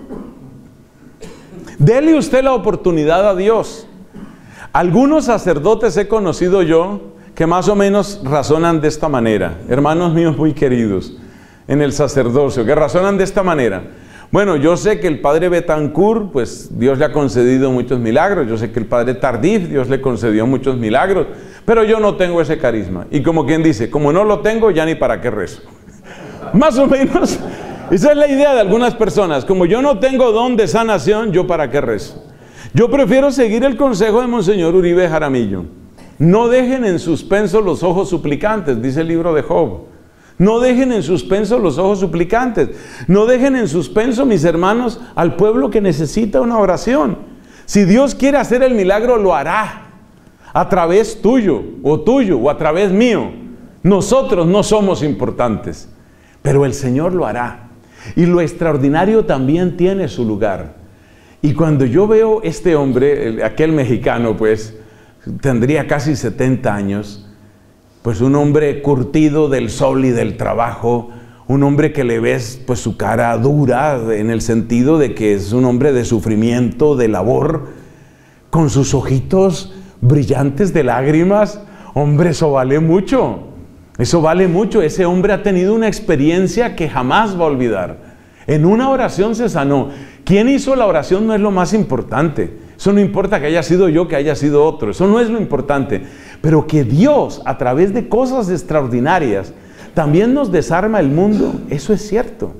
Dele usted la oportunidad a Dios. Algunos sacerdotes he conocido yo que más o menos razonan de esta manera, hermanos míos muy queridos, en el sacerdocio, que razonan de esta manera. Bueno, yo sé que el padre Betancourt, pues Dios le ha concedido muchos milagros, yo sé que el padre Tardif, Dios le concedió muchos milagros, pero yo no tengo ese carisma. Y como quien dice, como no lo tengo, ya ni para qué rezo. Más o menos, esa es la idea de algunas personas, como yo no tengo don de sanación, yo para qué rezo. Yo prefiero seguir el consejo de Monseñor Uribe Jaramillo. No dejen en suspenso los ojos suplicantes, dice el libro de Job. No dejen en suspenso los ojos suplicantes. No dejen en suspenso, mis hermanos, al pueblo que necesita una oración. Si Dios quiere hacer el milagro, lo hará. A través tuyo, o tuyo, o a través mío. Nosotros no somos importantes, pero el Señor lo hará. Y lo extraordinario también tiene su lugar. Y cuando yo veo este hombre, aquel mexicano, pues, tendría casi setenta años, pues un hombre curtido del sol y del trabajo, un hombre que le ves pues su cara dura, en el sentido de que es un hombre de sufrimiento, de labor, con sus ojitos brillantes de lágrimas. Hombre, eso vale mucho, eso vale mucho. Ese hombre ha tenido una experiencia que jamás va a olvidar. En una oración se sanó. ¿Quién hizo la oración? No es lo más importante. Eso no importa que haya sido yo, que haya sido otro. Eso no es lo importante. Pero que Dios, a través de cosas extraordinarias, también nos desarma el mundo. Eso es cierto.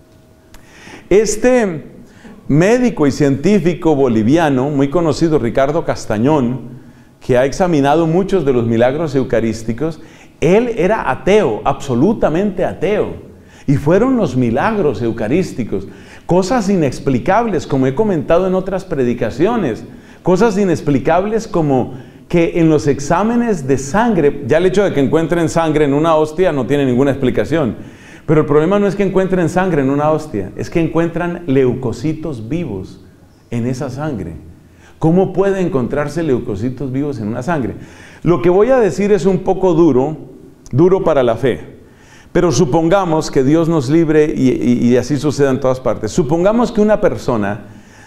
Este médico y científico boliviano, muy conocido, Ricardo Castañón, que ha examinado muchos de los milagros eucarísticos, él era ateo, absolutamente ateo. Y fueron los milagros eucarísticos, cosas inexplicables, como he comentado en otras predicaciones, cosas inexplicables como que en los exámenes de sangre, ya el hecho de que encuentren sangre en una hostia no tiene ninguna explicación, pero el problema no es que encuentren sangre en una hostia, es que encuentran leucocitos vivos en esa sangre. ¿Cómo puede encontrarse leucocitos vivos en una sangre? Lo que voy a decir es un poco duro, duro para la fe. Pero supongamos que Dios nos libre y, y, y así suceda en todas partes. Supongamos que una persona,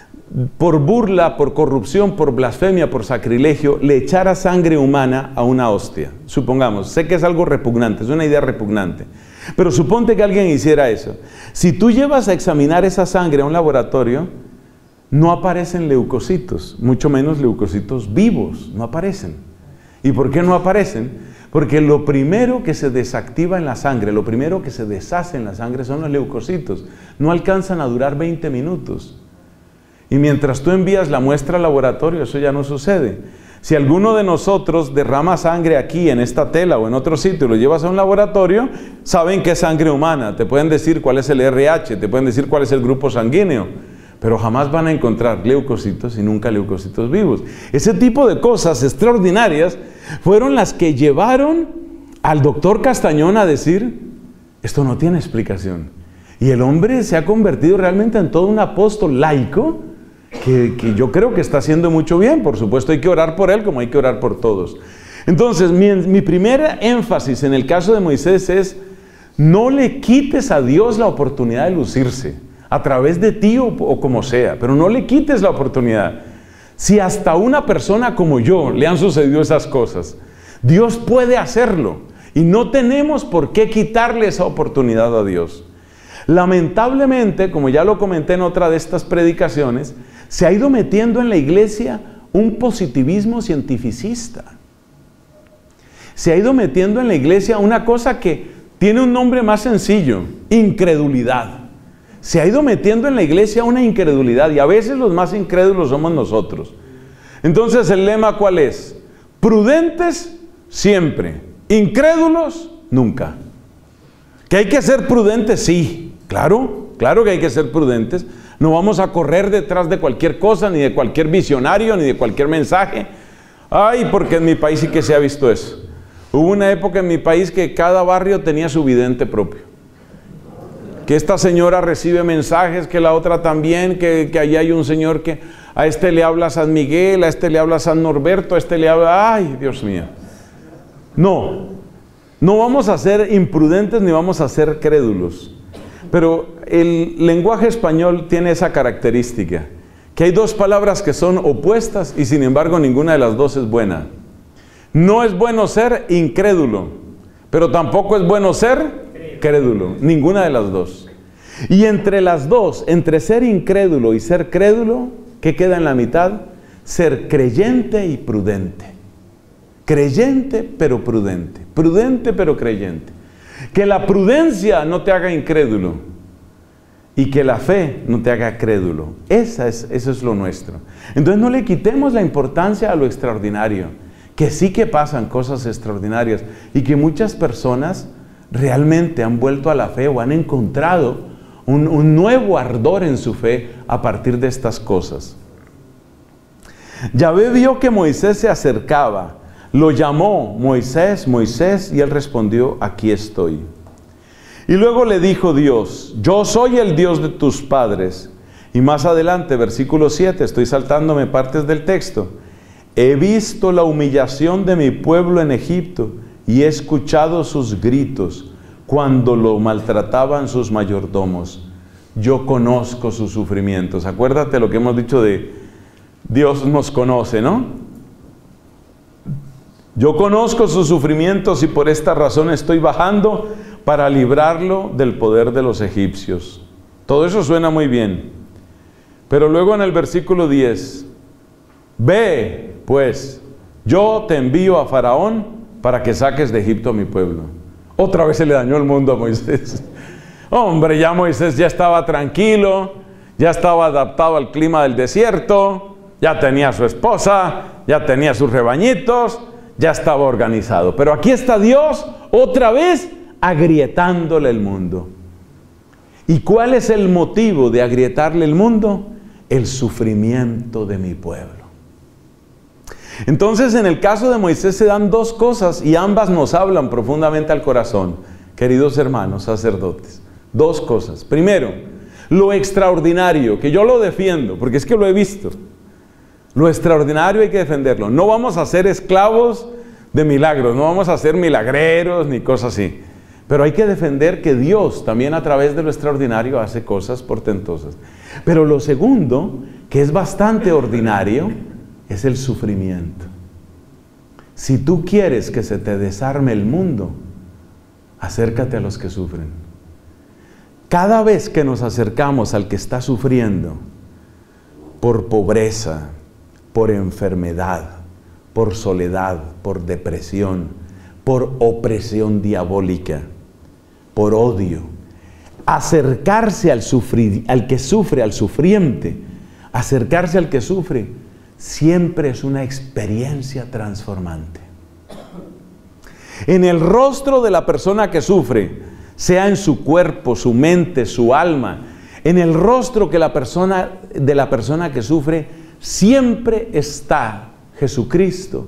por burla, por corrupción, por blasfemia, por sacrilegio, le echara sangre humana a una hostia. Supongamos, sé que es algo repugnante, es una idea repugnante. Pero suponte que alguien hiciera eso. Si tú llevas a examinar esa sangre a un laboratorio, no aparecen leucocitos, mucho menos leucocitos vivos, no aparecen. ¿Y por qué no aparecen? Porque lo primero que se desactiva en la sangre, lo primero que se deshace en la sangre son los leucocitos. No alcanzan a durar veinte minutos. Y mientras tú envías la muestra al laboratorio, eso ya no sucede. Si alguno de nosotros derrama sangre aquí, en esta tela o en otro sitio, y lo llevas a un laboratorio, saben que es sangre humana. Te pueden decir cuál es el R H, te pueden decir cuál es el grupo sanguíneo, pero jamás van a encontrar leucocitos y nunca leucocitos vivos. Ese tipo de cosas extraordinarias fueron las que llevaron al doctor Castañón a decir, esto no tiene explicación. Y el hombre se ha convertido realmente en todo un apóstol laico, que, que yo creo que está haciendo mucho bien. Por supuesto hay que orar por él como hay que orar por todos. Entonces mi, mi primer énfasis en el caso de Moisés es, no le quites a Dios la oportunidad de lucirse, a través de ti o, o como sea, pero no le quites la oportunidad. Si hasta a una persona como yo le han sucedido esas cosas, Dios puede hacerlo y no tenemos por qué quitarle esa oportunidad a Dios. Lamentablemente, como ya lo comenté en otra de estas predicaciones, se ha ido metiendo en la iglesia un positivismo cientificista. Se ha ido metiendo en la iglesia una cosa que tiene un nombre más sencillo, incredulidad. Se ha ido metiendo en la iglesia una incredulidad y a veces los más incrédulos somos nosotros. Entonces, ¿el lema cuál es? Prudentes siempre, incrédulos nunca. ¿Que hay que ser prudentes? Sí, claro, claro que hay que ser prudentes. No vamos a correr detrás de cualquier cosa, ni de cualquier visionario, ni de cualquier mensaje. Ay, porque en mi país sí que se ha visto eso. Hubo una época en mi país que cada barrio tenía su vidente propio. Que esta señora recibe mensajes, que la otra también, que, que allá hay un señor que a este le habla San Miguel, a este le habla San Norberto, a este le habla... ¡Ay, Dios mío! No, no vamos a ser imprudentes ni vamos a ser crédulos. Pero el lenguaje español tiene esa característica, que hay dos palabras que son opuestas y sin embargo ninguna de las dos es buena. No es bueno ser incrédulo, pero tampoco es bueno ser crédulo, ninguna de las dos. Y entre las dos, entre ser incrédulo y ser crédulo, ¿qué queda en la mitad? Ser creyente y prudente. Creyente pero prudente, prudente pero creyente. Que la prudencia no te haga incrédulo y que la fe no te haga crédulo. Esa es, eso es lo nuestro. Entonces no le quitemos la importancia a lo extraordinario, que sí que pasan cosas extraordinarias y que muchas personas realmente han vuelto a la fe o han encontrado un, un nuevo ardor en su fe a partir de estas cosas. Yahvé vio que Moisés se acercaba, lo llamó: Moisés, Moisés, y él respondió: aquí estoy. Y luego le dijo Dios: yo soy el Dios de tus padres. Y más adelante, versículo siete, estoy saltándome partes del texto: he visto la humillación de mi pueblo en Egipto y he escuchado sus gritos cuando lo maltrataban sus mayordomos. Yo conozco sus sufrimientos. Acuérdate lo que hemos dicho de Dios nos conoce, ¿no? Yo conozco sus sufrimientos y por esta razón estoy bajando para librarlo del poder de los egipcios. Todo eso suena muy bien. Pero luego en el versículo diez, ve pues, yo te envío a Faraón para que saques de Egipto a mi pueblo. Otra vez se le dañó el mundo a Moisés. Hombre, ya Moisés ya estaba tranquilo, ya estaba adaptado al clima del desierto, ya tenía a su esposa, ya tenía sus rebañitos, ya estaba organizado. Pero aquí está Dios otra vez agrietándole el mundo. ¿Y cuál es el motivo de agrietarle el mundo? El sufrimiento de mi pueblo. Entonces, en el caso de Moisés se dan dos cosas y ambas nos hablan profundamente al corazón, queridos hermanos sacerdotes. Dos cosas. Primero, lo extraordinario, que yo lo defiendo, porque es que lo he visto. Lo extraordinario hay que defenderlo. No vamos a ser esclavos de milagros, no vamos a ser milagreros ni cosas así. Pero hay que defender que Dios también a través de lo extraordinario hace cosas portentosas. Pero lo segundo, que es bastante ordinario, es el sufrimiento. Si tú quieres que se te desarme el mundo, acércate a los que sufren. Cada vez que nos acercamos al que está sufriendo por pobreza, por enfermedad, por soledad, por depresión, por opresión diabólica, por odio, acercarse al, sufrir, al que sufre, al sufriente, acercarse al que sufre, siempre es una experiencia transformante. En el rostro de la persona que sufre, sea en su cuerpo, su mente, su alma, en el rostro que la persona, de la persona que sufre, siempre está Jesucristo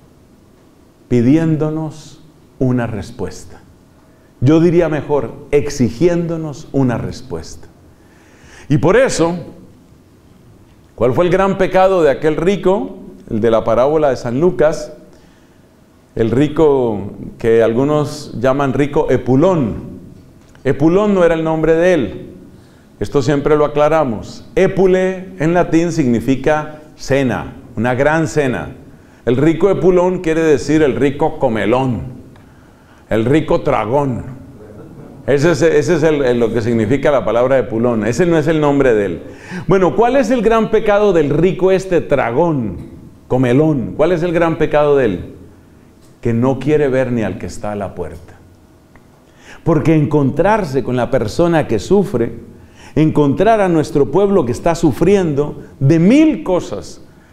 pidiéndonos una respuesta. Yo diría mejor, exigiéndonos una respuesta. Y por eso, ¿cuál fue el gran pecado de aquel rico? El de la parábola de San Lucas. El rico que algunos llaman rico Epulón. Epulón no era el nombre de él. Esto siempre lo aclaramos. Épule en latín significa cena, una gran cena. El rico Epulón quiere decir el rico comelón, el rico tragón. Ese es, ese es el, el, lo que significa la palabra Epulón. Ese no es el nombre de él. Bueno, ¿cuál es el gran pecado del rico este tragón, comelón? ¿Cuál es el gran pecado de él? Que no quiere ver ni al que está a la puerta. Porque encontrarse con la persona que sufre, encontrar a nuestro pueblo que está sufriendo de mil cosas,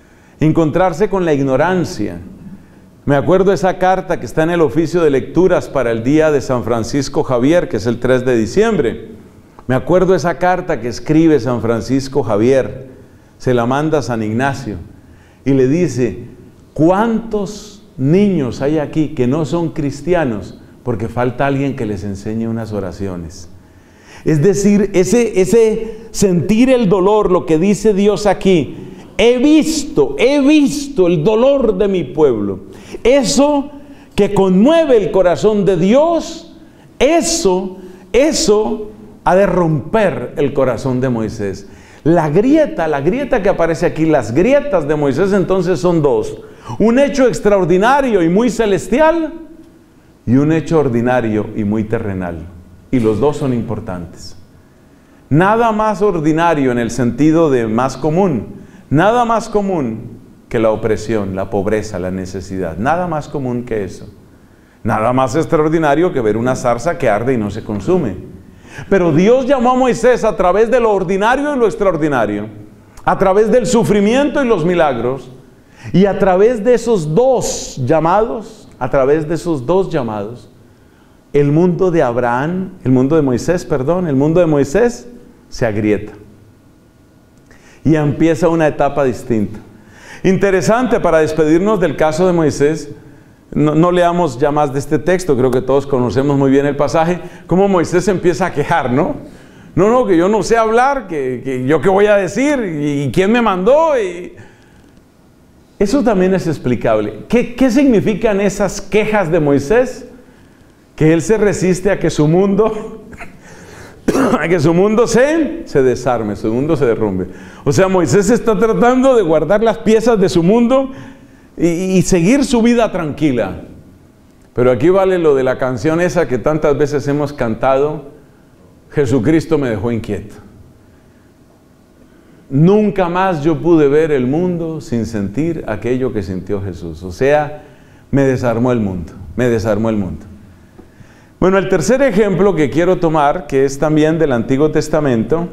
encontrarse con la ignorancia. Me acuerdo de esa carta que está en el oficio de lecturas para el día de San Francisco Javier, que es el tres de diciembre. Me acuerdo de esa carta que escribe San Francisco Javier, se la manda a San Ignacio y le dice: ¿cuántos niños hay aquí que no son cristianos porque falta alguien que les enseñe unas oraciones? Es decir, ese, ese sentir el dolor, lo que dice Dios aquí: he visto, he visto el dolor de mi pueblo. Eso que conmueve el corazón de Dios, eso, eso ha de romper el corazón de Moisés. La grieta, la grieta que aparece aquí, las grietas de Moisés entonces son dos: un hecho extraordinario y muy celestial y un hecho ordinario y muy terrenal. Y los dos son importantes. Nada más ordinario en el sentido de más común, nada más común que la opresión, la pobreza, la necesidad. Nada más común que eso. Nada más extraordinario que ver una zarza que arde y no se consume. Pero Dios llamó a Moisés a través de lo ordinario y lo extraordinario, a través del sufrimiento y los milagros, y a través de esos dos llamados, a través de esos dos llamados, el mundo de Abraham, el mundo de Moisés, perdón, el mundo de Moisés se agrieta. Y empieza una etapa distinta. Interesante, para despedirnos del caso de Moisés, no, no leamos ya más de este texto, creo que todos conocemos muy bien el pasaje, cómo Moisés empieza a quejar, ¿no? No, no, que yo no sé hablar, que, que yo qué voy a decir, y quién me mandó. Y... eso también es explicable. ¿Qué, qué significan esas quejas de Moisés? Que él se resiste a que su mundo, a que su mundo se, se desarme, su mundo se derrumbe. O sea, Moisés está tratando de guardar las piezas de su mundo y, y seguir su vida tranquila. Pero aquí vale lo de la canción esa que tantas veces hemos cantado: Jesucristo me dejó inquieto. Nunca más yo pude ver el mundo sin sentir aquello que sintió Jesús. O sea, me desarmó el mundo, me desarmó el mundo. Bueno, el tercer ejemplo que quiero tomar, que es también del Antiguo Testamento,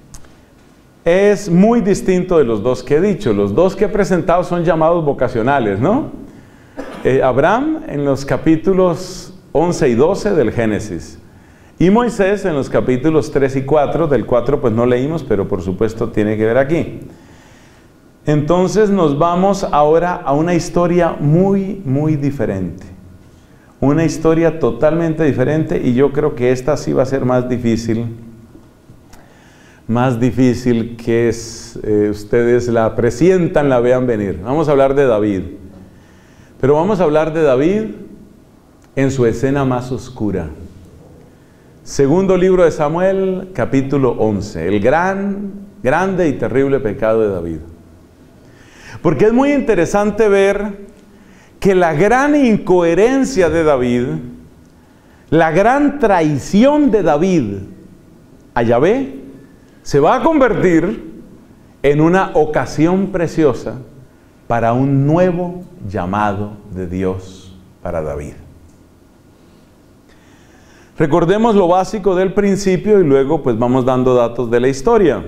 es muy distinto de los dos que he dicho. Los dos que he presentado son llamados vocacionales, ¿no? Eh, Abraham en los capítulos once y doce del Génesis, y Moisés en los capítulos tres y cuatro, del cuatro pues no leímos, pero por supuesto tiene que ver aquí. Entonces nos vamos ahora a una historia muy, muy diferente. Una historia totalmente diferente, y yo creo que esta sí va a ser más difícil, más difícil que es, eh, ustedes la presientan, la vean venir. Vamos a hablar de David, pero vamos a hablar de David en su escena más oscura. Segundo libro de Samuel, capítulo once, el gran, grande y terrible pecado de David. Porque es muy interesante ver que la gran incoherencia de David, la gran traición de David a Yahvé, se va a convertir en una ocasión preciosa para un nuevo llamado de Dios para David. Recordemos lo básico del principio y luego pues vamos dando datos de la historia.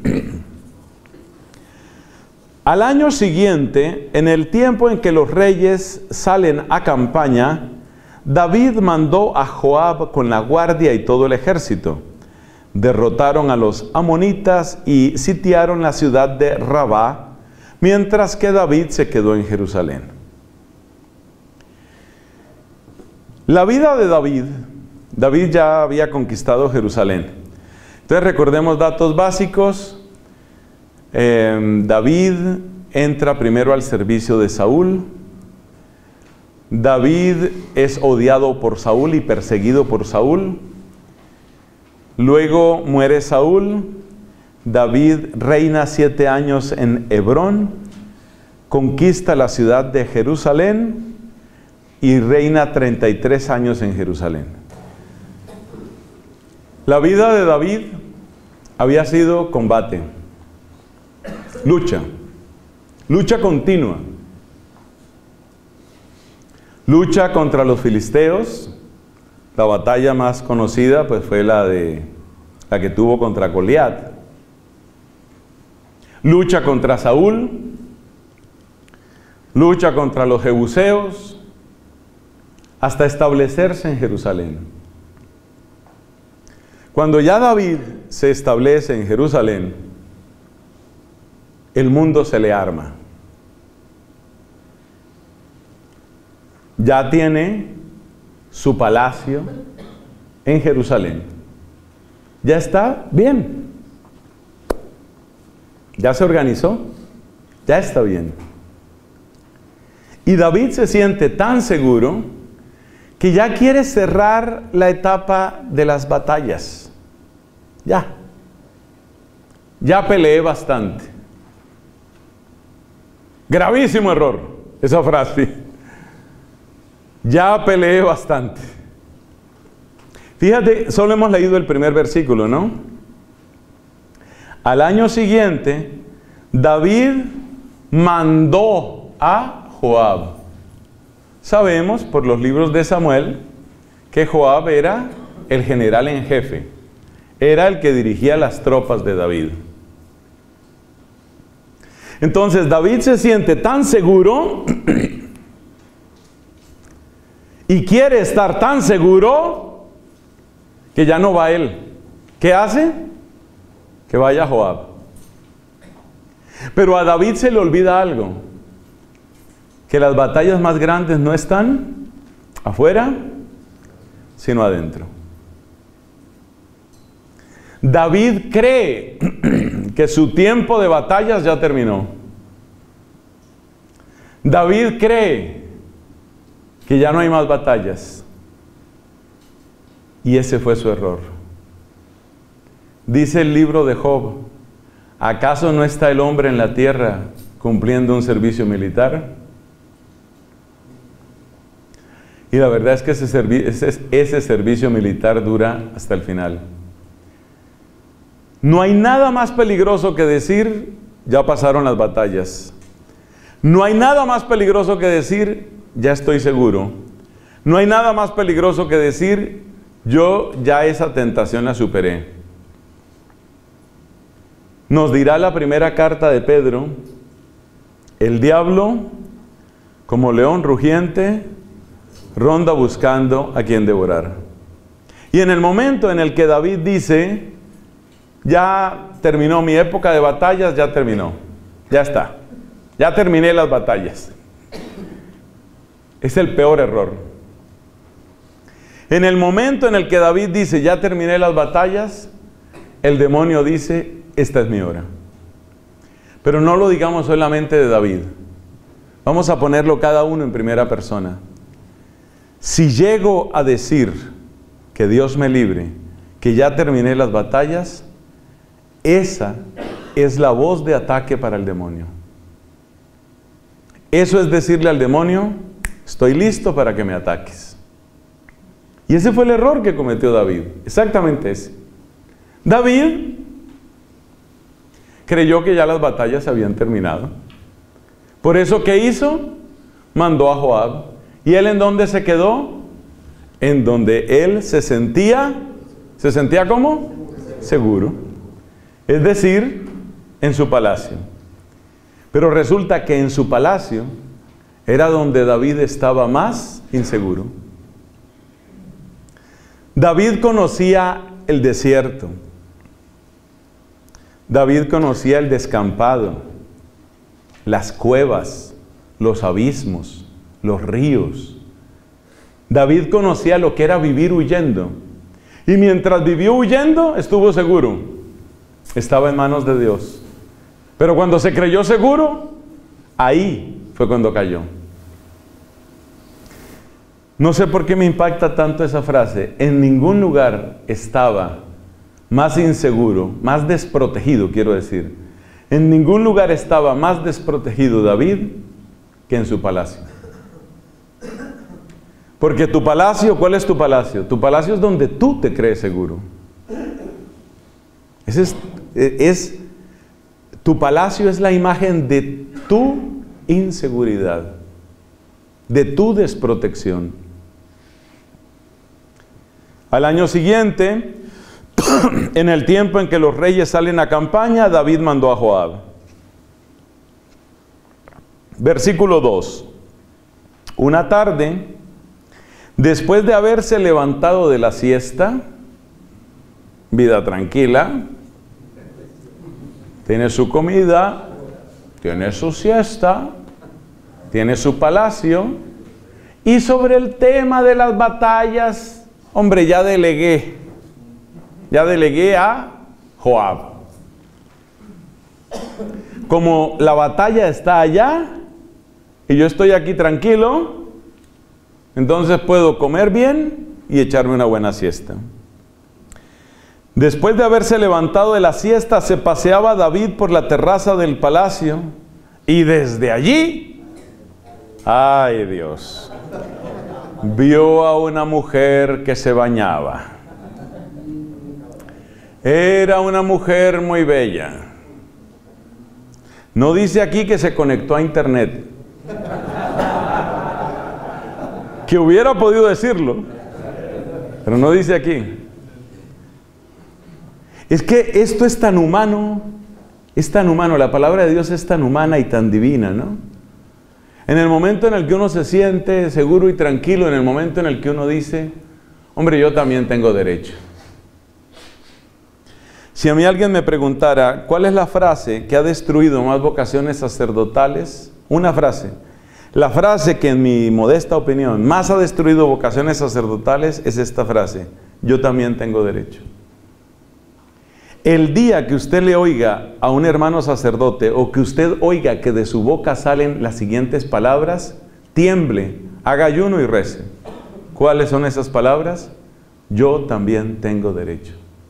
Al año siguiente, en el tiempo en que los reyes salen a campaña, David mandó a Joab con la guardia y todo el ejército. Derrotaron a los amonitas y sitiaron la ciudad de Rabá, mientras que David se quedó en Jerusalén. La vida de David, David ya había conquistado Jerusalén. Entonces recordemos datos básicos. Eh, David entra primero al servicio de Saúl. David es odiado por Saúl y perseguido por Saúl. Luego muere Saúl. David reina siete años en Hebrón, conquista la ciudad de Jerusalén y reina treinta y tres años en Jerusalén. La vida de David había sido combate, lucha, lucha continua, lucha contra los filisteos. La batalla más conocida pues fue la de la que tuvo contra Goliat. Lucha contra Saúl, lucha contra los jebuseos, hasta establecerse en Jerusalén. Cuando ya David se establece en Jerusalén, el mundo se le arma. Ya tiene su palacio en Jerusalén. Ya está bien. Ya se organizó. Ya está bien. Y David se siente tan seguro que ya quiere cerrar la etapa de las batallas. Ya. Ya peleé bastante. Gravísimo error, esa frase. Ya peleé bastante. Fíjate, solo hemos leído el primer versículo, ¿no? Al año siguiente, David mandó a Joab. Sabemos por los libros de Samuel que Joab era el general en jefe. Era el que dirigía las tropas de David. Entonces David se siente tan seguro y quiere estar tan seguro que ya no va él. ¿Qué hace? Que vaya Joab. Pero a David se le olvida algo, que las batallas más grandes no están afuera, sino adentro. David cree que su tiempo de batallas ya terminó. David cree que ya no hay más batallas. Y ese fue su error. Dice el libro de Job: ¿acaso no está el hombre en la tierra cumpliendo un servicio militar? Y la verdad es que ese, servi ese, ese servicio militar dura hasta el final. No hay nada más peligroso que decir, ya pasaron las batallas. No hay nada más peligroso que decir, ya estoy seguro. No hay nada más peligroso que decir, yo ya esa tentación la superé. Nos dirá la primera carta de Pedro: el diablo, como león rugiente, ronda buscando a quien devorar. Y en el momento en el que David dice, ya terminó mi época de batallas, ya terminó, ya está, ya terminé las batallas, es el peor error. En el momento en el que David dice, ya terminé las batallas, el demonio dice, esta es mi hora. Pero no lo digamos solamente de David, vamos a ponerlo cada uno en primera persona. Si llego a decir, que Dios me libre, que ya terminé las batallas, esa es la voz de ataque para el demonio. Eso es decirle al demonio, estoy listo para que me ataques. Y ese fue el error que cometió David, exactamente ese. David creyó que ya las batallas se habían terminado. Por eso, ¿qué hizo? Mandó a Joab. ¿Y él en dónde se quedó? En donde él se sentía, ¿se sentía cómo? Seguro. Es decir, en su palacio. Pero resulta que en su palacio era donde David estaba más inseguro. David conocía el desierto. David conocía el descampado, las cuevas, los abismos, los ríos. David conocía lo que era vivir huyendo. Y mientras vivió huyendo, estuvo seguro. Estaba en manos de Dios. Pero cuando se creyó seguro, ahí fue cuando cayó. No sé por qué me impacta tanto esa frase. En ningún lugar estaba más inseguro, más desprotegido, quiero decir. En ningún lugar estaba más desprotegido David que en su palacio. Porque tu palacio, ¿cuál es tu palacio? Tu palacio es donde tú te crees seguro. Ese es, es, tu palacio es la imagen de tu inseguridad, de tu desprotección. Al año siguiente, en el tiempo en que los reyes salen a campaña, David mandó a Joab. Versículo dos. Una tarde, después de haberse levantado de la siesta, vida tranquila, tiene su comida, tiene su siesta, tiene su palacio, y sobre el tema de las batallas, hombre, ya delegué, ya delegué a Joab. Como la batalla está allá, y yo estoy aquí tranquilo, entonces puedo comer bien y echarme una buena siesta. Después de haberse levantado de la siesta, se paseaba David por la terraza del palacio, y desde allí, ¡ay Dios!, vio a una mujer que se bañaba. Era una mujer muy bella. No dice aquí que se conectó a internet, que hubiera podido decirlo, pero no dice aquí. Es que esto es tan humano, es tan humano, la palabra de Dios es tan humana y tan divina, ¿no? En el momento en el que uno se siente seguro y tranquilo, en el momento en el que uno dice, hombre, yo también tengo derecho. Si a mí alguien me preguntara, ¿cuál es la frase que ha destruido más vocaciones sacerdotales? Una frase. La frase que en mi modesta opinión más ha destruido vocaciones sacerdotales es esta frase: yo también tengo derecho. El día que usted le oiga a un hermano sacerdote, o que usted oiga que de su boca salen las siguientes palabras, tiemble, haga ayuno y rece. ¿Cuáles son esas palabras? Yo también tengo derecho.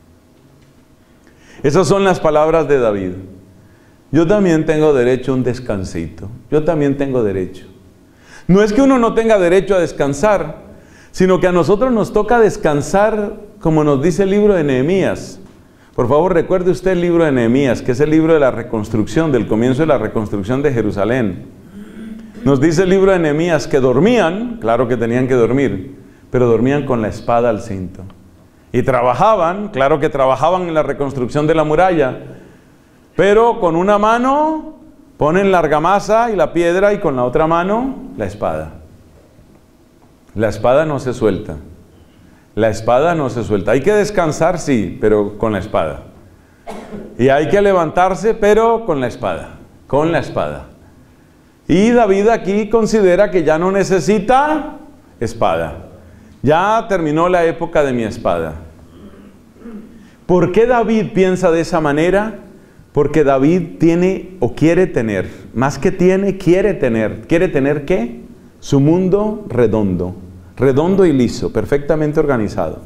Esas son las palabras de David. Yo también tengo derecho a un descansito. Yo también tengo derecho. No es que uno no tenga derecho a descansar, sino que a nosotros nos toca descansar, como nos dice el libro de Nehemías. Por favor, recuerde usted el libro de Nehemías, que es el libro de la reconstrucción, del comienzo de la reconstrucción de Jerusalén. Nos dice el libro de Nehemías que dormían, claro que tenían que dormir, pero dormían con la espada al cinto. Y trabajaban, claro que trabajaban en la reconstrucción de la muralla, pero con una mano ponen la argamasa y la piedra, y con la otra mano la espada. La espada no se suelta. La espada no se suelta. Hay que descansar, sí, pero con la espada. Y hay que levantarse, pero con la espada. Con la espada. Y David aquí considera que ya no necesita espada. Ya terminó la época de mi espada. ¿Por qué David piensa de esa manera? Porque David tiene o quiere tener, más que tiene, quiere tener. ¿Quiere tener qué? Su mundo redondo. Redondo y liso, perfectamente organizado.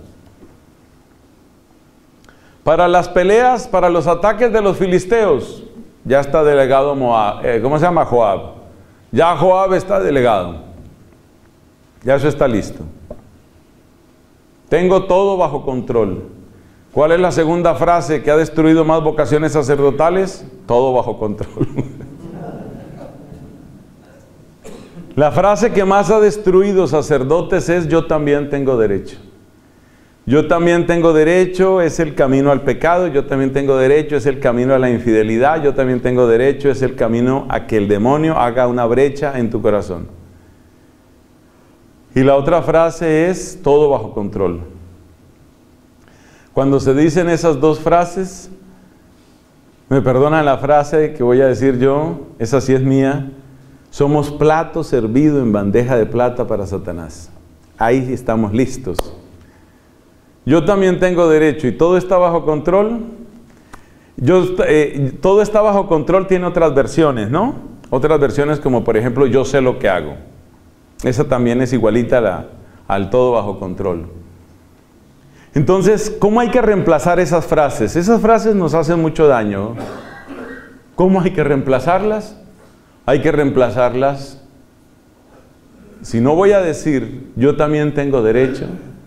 Para las peleas, para los ataques de los filisteos, ya está delegado Moab, eh, ¿cómo se llama? Joab. Ya Joab está delegado. Ya eso está listo. Tengo todo bajo control. ¿Cuál es la segunda frase que ha destruido más vocaciones sacerdotales? Todo bajo control. La frase que más ha destruido sacerdotes es: yo también tengo derecho. Yo también tengo derecho, es el camino al pecado. Yo también tengo derecho, es el camino a la infidelidad. Yo también tengo derecho, es el camino a que el demonio haga una brecha en tu corazón. Y la otra frase es: todo bajo control. Cuando se dicen esas dos frases, me perdonan la frase que voy a decir yo, esa sí es mía: somos plato servido en bandeja de plata para Satanás. Ahí estamos listos. Yo también tengo derecho y todo está bajo control. Yo, eh, todo está bajo control tiene otras versiones, ¿no? Otras versiones como por ejemplo, yo sé lo que hago. Esa también es igualita a la, al todo bajo control. Entonces, ¿cómo hay que reemplazar esas frases? Esas frases nos hacen mucho daño. ¿Cómo hay que reemplazarlas? Hay que reemplazarlas. Si no voy a decir, yo también tengo derecho,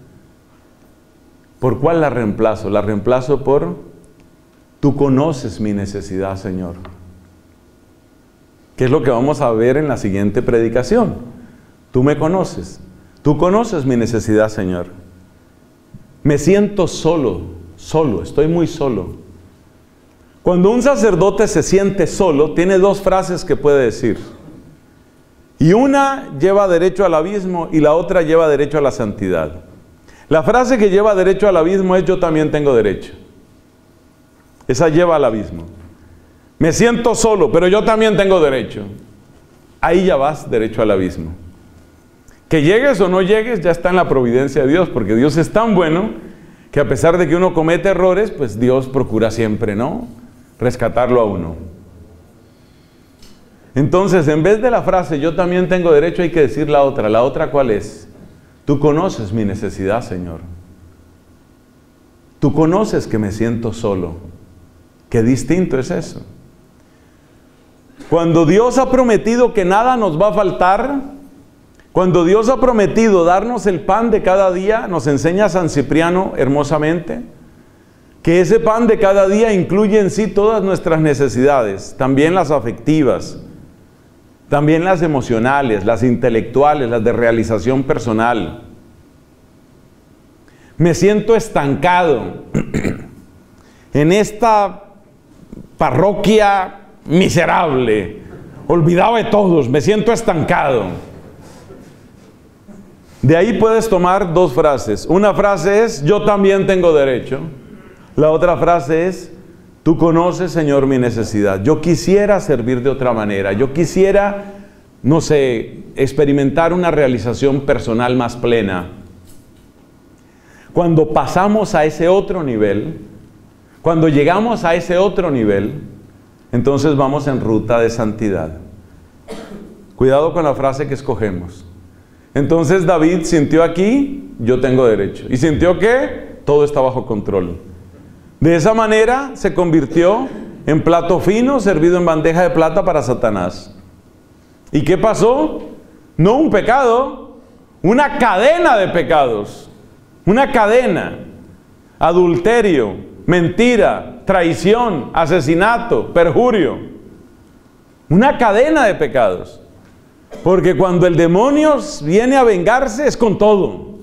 ¿por cuál la reemplazo? La reemplazo por, tú conoces mi necesidad, Señor. ¿Qué es lo que vamos a ver en la siguiente predicación? Tú me conoces. Tú conoces mi necesidad, Señor. Me siento solo, solo, estoy muy solo. Cuando un sacerdote se siente solo, tiene dos frases que puede decir. Y una lleva derecho al abismo y la otra lleva derecho a la santidad. La frase que lleva derecho al abismo es: yo también tengo derecho. Esa lleva al abismo. Me siento solo, pero yo también tengo derecho. Ahí ya vas derecho al abismo. Que llegues o no llegues ya está en la providencia de Dios, porque Dios es tan bueno que a pesar de que uno comete errores, pues Dios procura siempre, ¿no?, rescatarlo a uno. Entonces, en vez de la frase yo también tengo derecho, hay que decir la otra. ¿La otra cuál es? Tú conoces mi necesidad, Señor. Tú conoces que me siento solo. Qué distinto es eso. Cuando Dios ha prometido que nada nos va a faltar, cuando Dios ha prometido darnos el pan de cada día, nos enseña San Cipriano hermosamente, que ese pan de cada día incluye en sí todas nuestras necesidades, también las afectivas, también las emocionales, las intelectuales, las de realización personal. Me siento estancado en esta parroquia miserable, olvidado de todos, me siento estancado. De ahí puedes tomar dos frases. Una frase es: yo también tengo derecho. La otra frase es: tú conoces, Señor, mi necesidad. Yo quisiera servir de otra manera. Yo quisiera, no sé, experimentar una realización personal más plena. Cuando pasamos a ese otro nivel, cuando llegamos a ese otro nivel, entonces vamos en ruta de santidad. Cuidado con la frase que escogemos. Entonces David sintió aquí: yo tengo derecho. ¿Y sintió que todo está bajo control? De esa manera se convirtió en plato fino servido en bandeja de plata para Satanás. ¿Y qué pasó? No un pecado, una cadena de pecados. Una cadena. Adulterio, mentira, traición, asesinato, perjurio. Una cadena de pecados. Porque cuando el demonio viene a vengarse es con todo.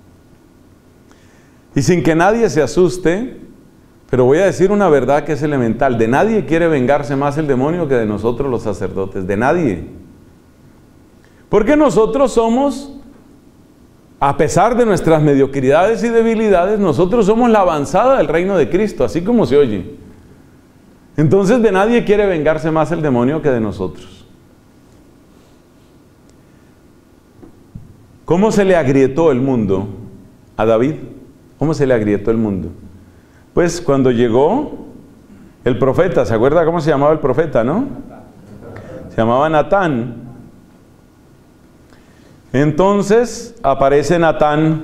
Y sin que nadie se asuste, pero voy a decir una verdad que es elemental: de nadie quiere vengarse más el demonio que de nosotros los sacerdotes, de nadie. Porque nosotros somos, a pesar de nuestras mediocridades y debilidades, nosotros somos la avanzada del reino de Cristo, así como se oye. Entonces de nadie quiere vengarse más el demonio que de nosotros. ¿Cómo se le agrietó el mundo a David? ¿Cómo se le agrietó el mundo? Pues cuando llegó el profeta, ¿se acuerda cómo se llamaba el profeta, no? Se llamaba Natán. Entonces aparece Natán.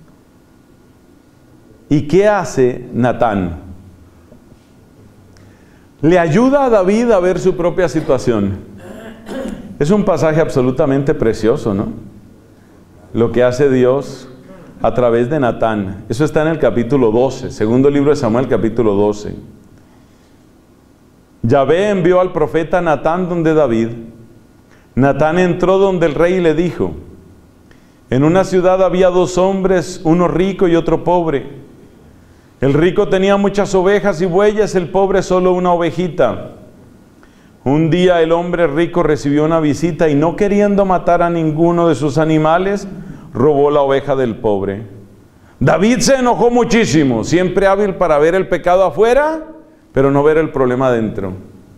¿Y qué hace Natán? Le ayuda a David a ver su propia situación. Es un pasaje absolutamente precioso, ¿no? Lo que hace Dios a través de Natán. Eso está en el capítulo doce, segundo libro de Samuel, capítulo doce. Yahvé envió al profeta Natán donde David. Natán entró donde el rey y le dijo: en una ciudad había dos hombres, uno rico y otro pobre. El rico tenía muchas ovejas y bueyes, el pobre solo una ovejita. Un día el hombre rico recibió una visita y, no queriendo matar a ninguno de sus animales, robó la oveja del pobre. David se enojó muchísimo, siempre hábil para ver el pecado afuera, pero no ver el problema adentro.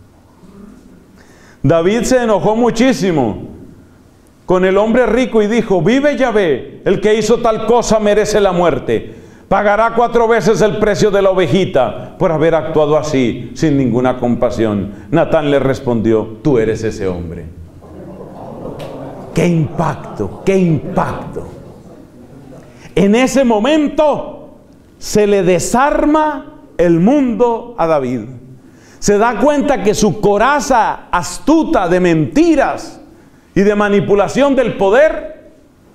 David se enojó muchísimo con el hombre rico y dijo: vive Yahvé, el que hizo tal cosa merece la muerte. Pagará cuatro veces el precio de la ovejita por haber actuado así, sin ninguna compasión. Natán le respondió: tú eres ese hombre. ¡Qué impacto! ¡Qué impacto! En ese momento se le desarma el mundo a David. Se da cuenta que su coraza astuta de mentiras y de manipulación del poder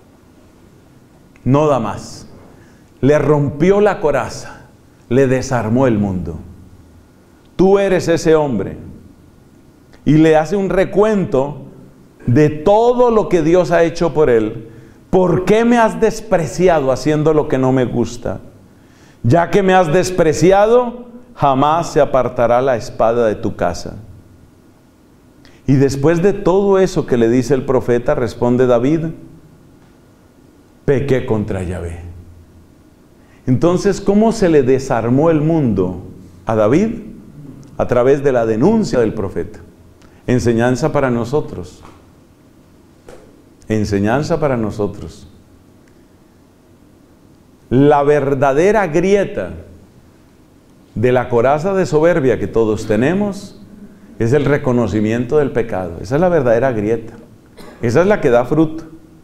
no da más. Le rompió la coraza, le desarmó el mundo. Tú eres ese hombre. Y le hace un recuento de todo lo que Dios ha hecho por él. ¿Por qué me has despreciado haciendo lo que no me gusta? Ya que me has despreciado, jamás se apartará la espada de tu casa. Y después de todo eso que le dice el profeta, responde David: pequé contra Yahvé. Entonces, ¿cómo se le desarmó el mundo a David? A través de la denuncia del profeta. Enseñanza para nosotros. Enseñanza para nosotros. La verdadera grieta de la coraza de soberbia que todos tenemos es el reconocimiento del pecado. Esa es la verdadera grieta. Esa es la que da fruto.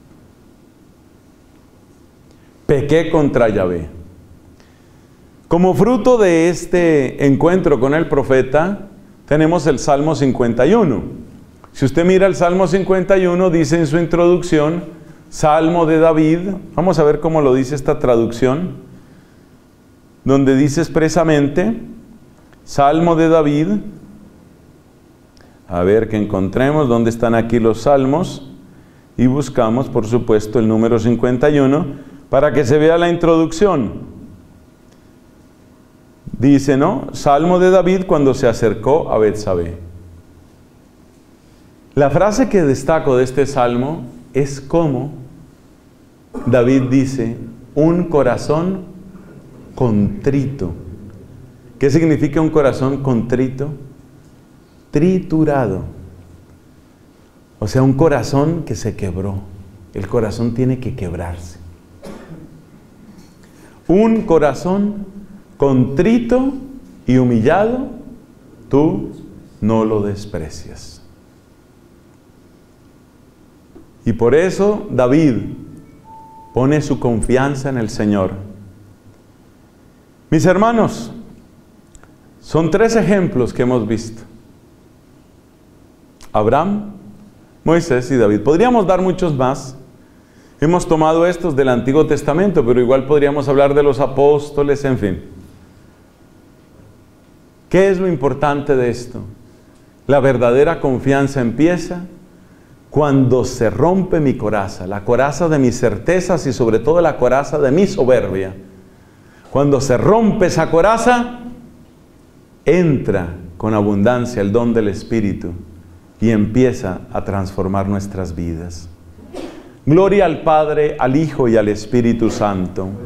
Pequé contra Yahvé. Como fruto de este encuentro con el profeta, tenemos el Salmo cincuenta y uno. Si usted mira el Salmo cincuenta y uno, dice en su introducción, Salmo de David. Vamos a ver cómo lo dice esta traducción, donde dice expresamente, Salmo de David. A ver que encontremos dónde están aquí los salmos, y buscamos, por supuesto, el número cincuenta y uno, para que se vea la introducción. Dice, ¿no? Salmo de David cuando se acercó a Betsabé. La frase que destaco de este salmo es cómo David dice, un corazón contrito. ¿Qué significa un corazón contrito? Triturado. O sea, un corazón que se quebró. El corazón tiene que quebrarse. Un corazón contrito y humillado, tú no lo desprecias. Y por eso David pone su confianza en el Señor. Mis hermanos, son tres ejemplos que hemos visto: Abraham, Moisés y David. Podríamos dar muchos más. Hemos tomado estos del Antiguo Testamento, pero igual podríamos hablar de los apóstoles, en fin. ¿Qué es lo importante de esto? La verdadera confianza empieza cuando se rompe mi coraza, la coraza de mis certezas y sobre todo la coraza de mi soberbia. Cuando se rompe esa coraza, entra con abundancia el don del Espíritu y empieza a transformar nuestras vidas. Gloria al Padre, al Hijo y al Espíritu Santo.